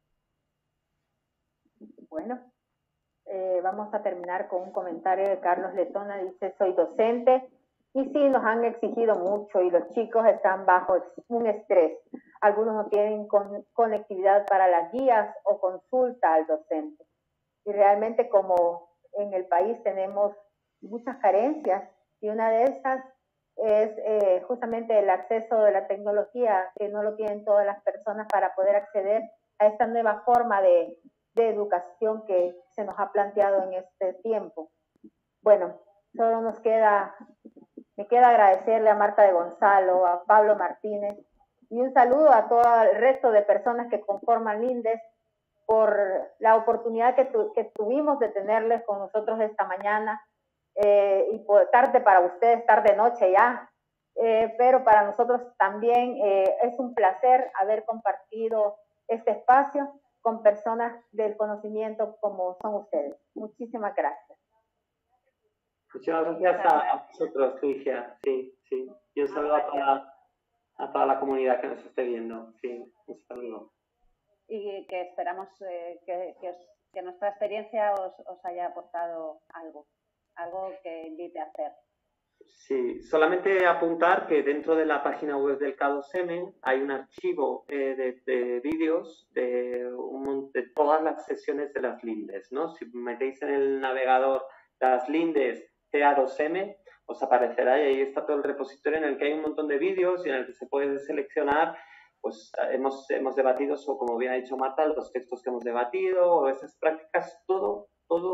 Bueno, vamos a terminar con un comentario de Carlos Letona. Dice, soy docente y sí, nos han exigido mucho y los chicos están bajo un estrés. Algunos no tienen conectividad para las guías o consulta al docente. Y realmente como en el país tenemos muchas carencias y una de esas es justamente el acceso de la tecnología, que no lo tienen todas las personas para poder acceder a esta nueva forma de educación que se nos ha planteado en este tiempo. Bueno, solo me queda agradecerle a Marta de Gonzalo, a Pablo Martínez y un saludo a todo el resto de personas que conforman Lindes por la oportunidad que tuvimos de tenerles con nosotros esta mañana y por tarde para ustedes, tarde noche ya, pero para nosotros también es un placer haber compartido este espacio con personas del conocimiento como son ustedes. Muchísimas gracias. Muchas gracias a vosotros, Ligia. Sí, sí. Y un saludo a toda la comunidad que nos esté viendo. Sí, un saludo. Y que esperamos que nuestra experiencia os haya aportado algo que invite a hacer. Sí, solamente apuntar que dentro de la página web del K2M hay un archivo de vídeos de todas las sesiones de las Lindes, ¿no? Si metéis en el navegador las Lindes K2M, os aparecerá y ahí está todo el repositorio en el que hay un montón de vídeos y en el que se puede seleccionar. Pues hemos debatido, como bien ha dicho Marta, los textos que hemos debatido, o esas prácticas, todo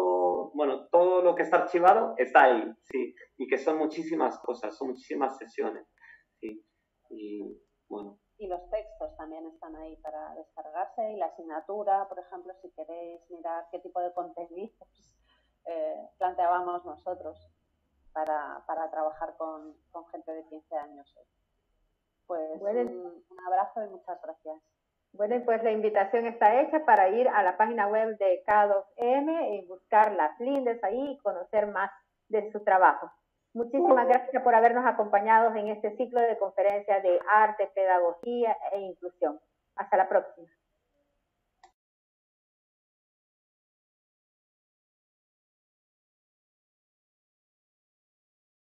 lo que está archivado está ahí, sí, y que son muchísimas cosas, son muchísimas sesiones, sí, y bueno. Y los textos también están ahí para descargarse, y la asignatura, por ejemplo, si queréis mirar qué tipo de contenidos planteábamos nosotros para trabajar con gente de 15 años. Pues un abrazo y muchas gracias. Bueno, pues la invitación está hecha para ir a la página web de K2M y buscar las Lindes ahí y conocer más de su trabajo. Muchísimas gracias por habernos acompañado en este ciclo de conferencias de arte, pedagogía e inclusión. Hasta la próxima.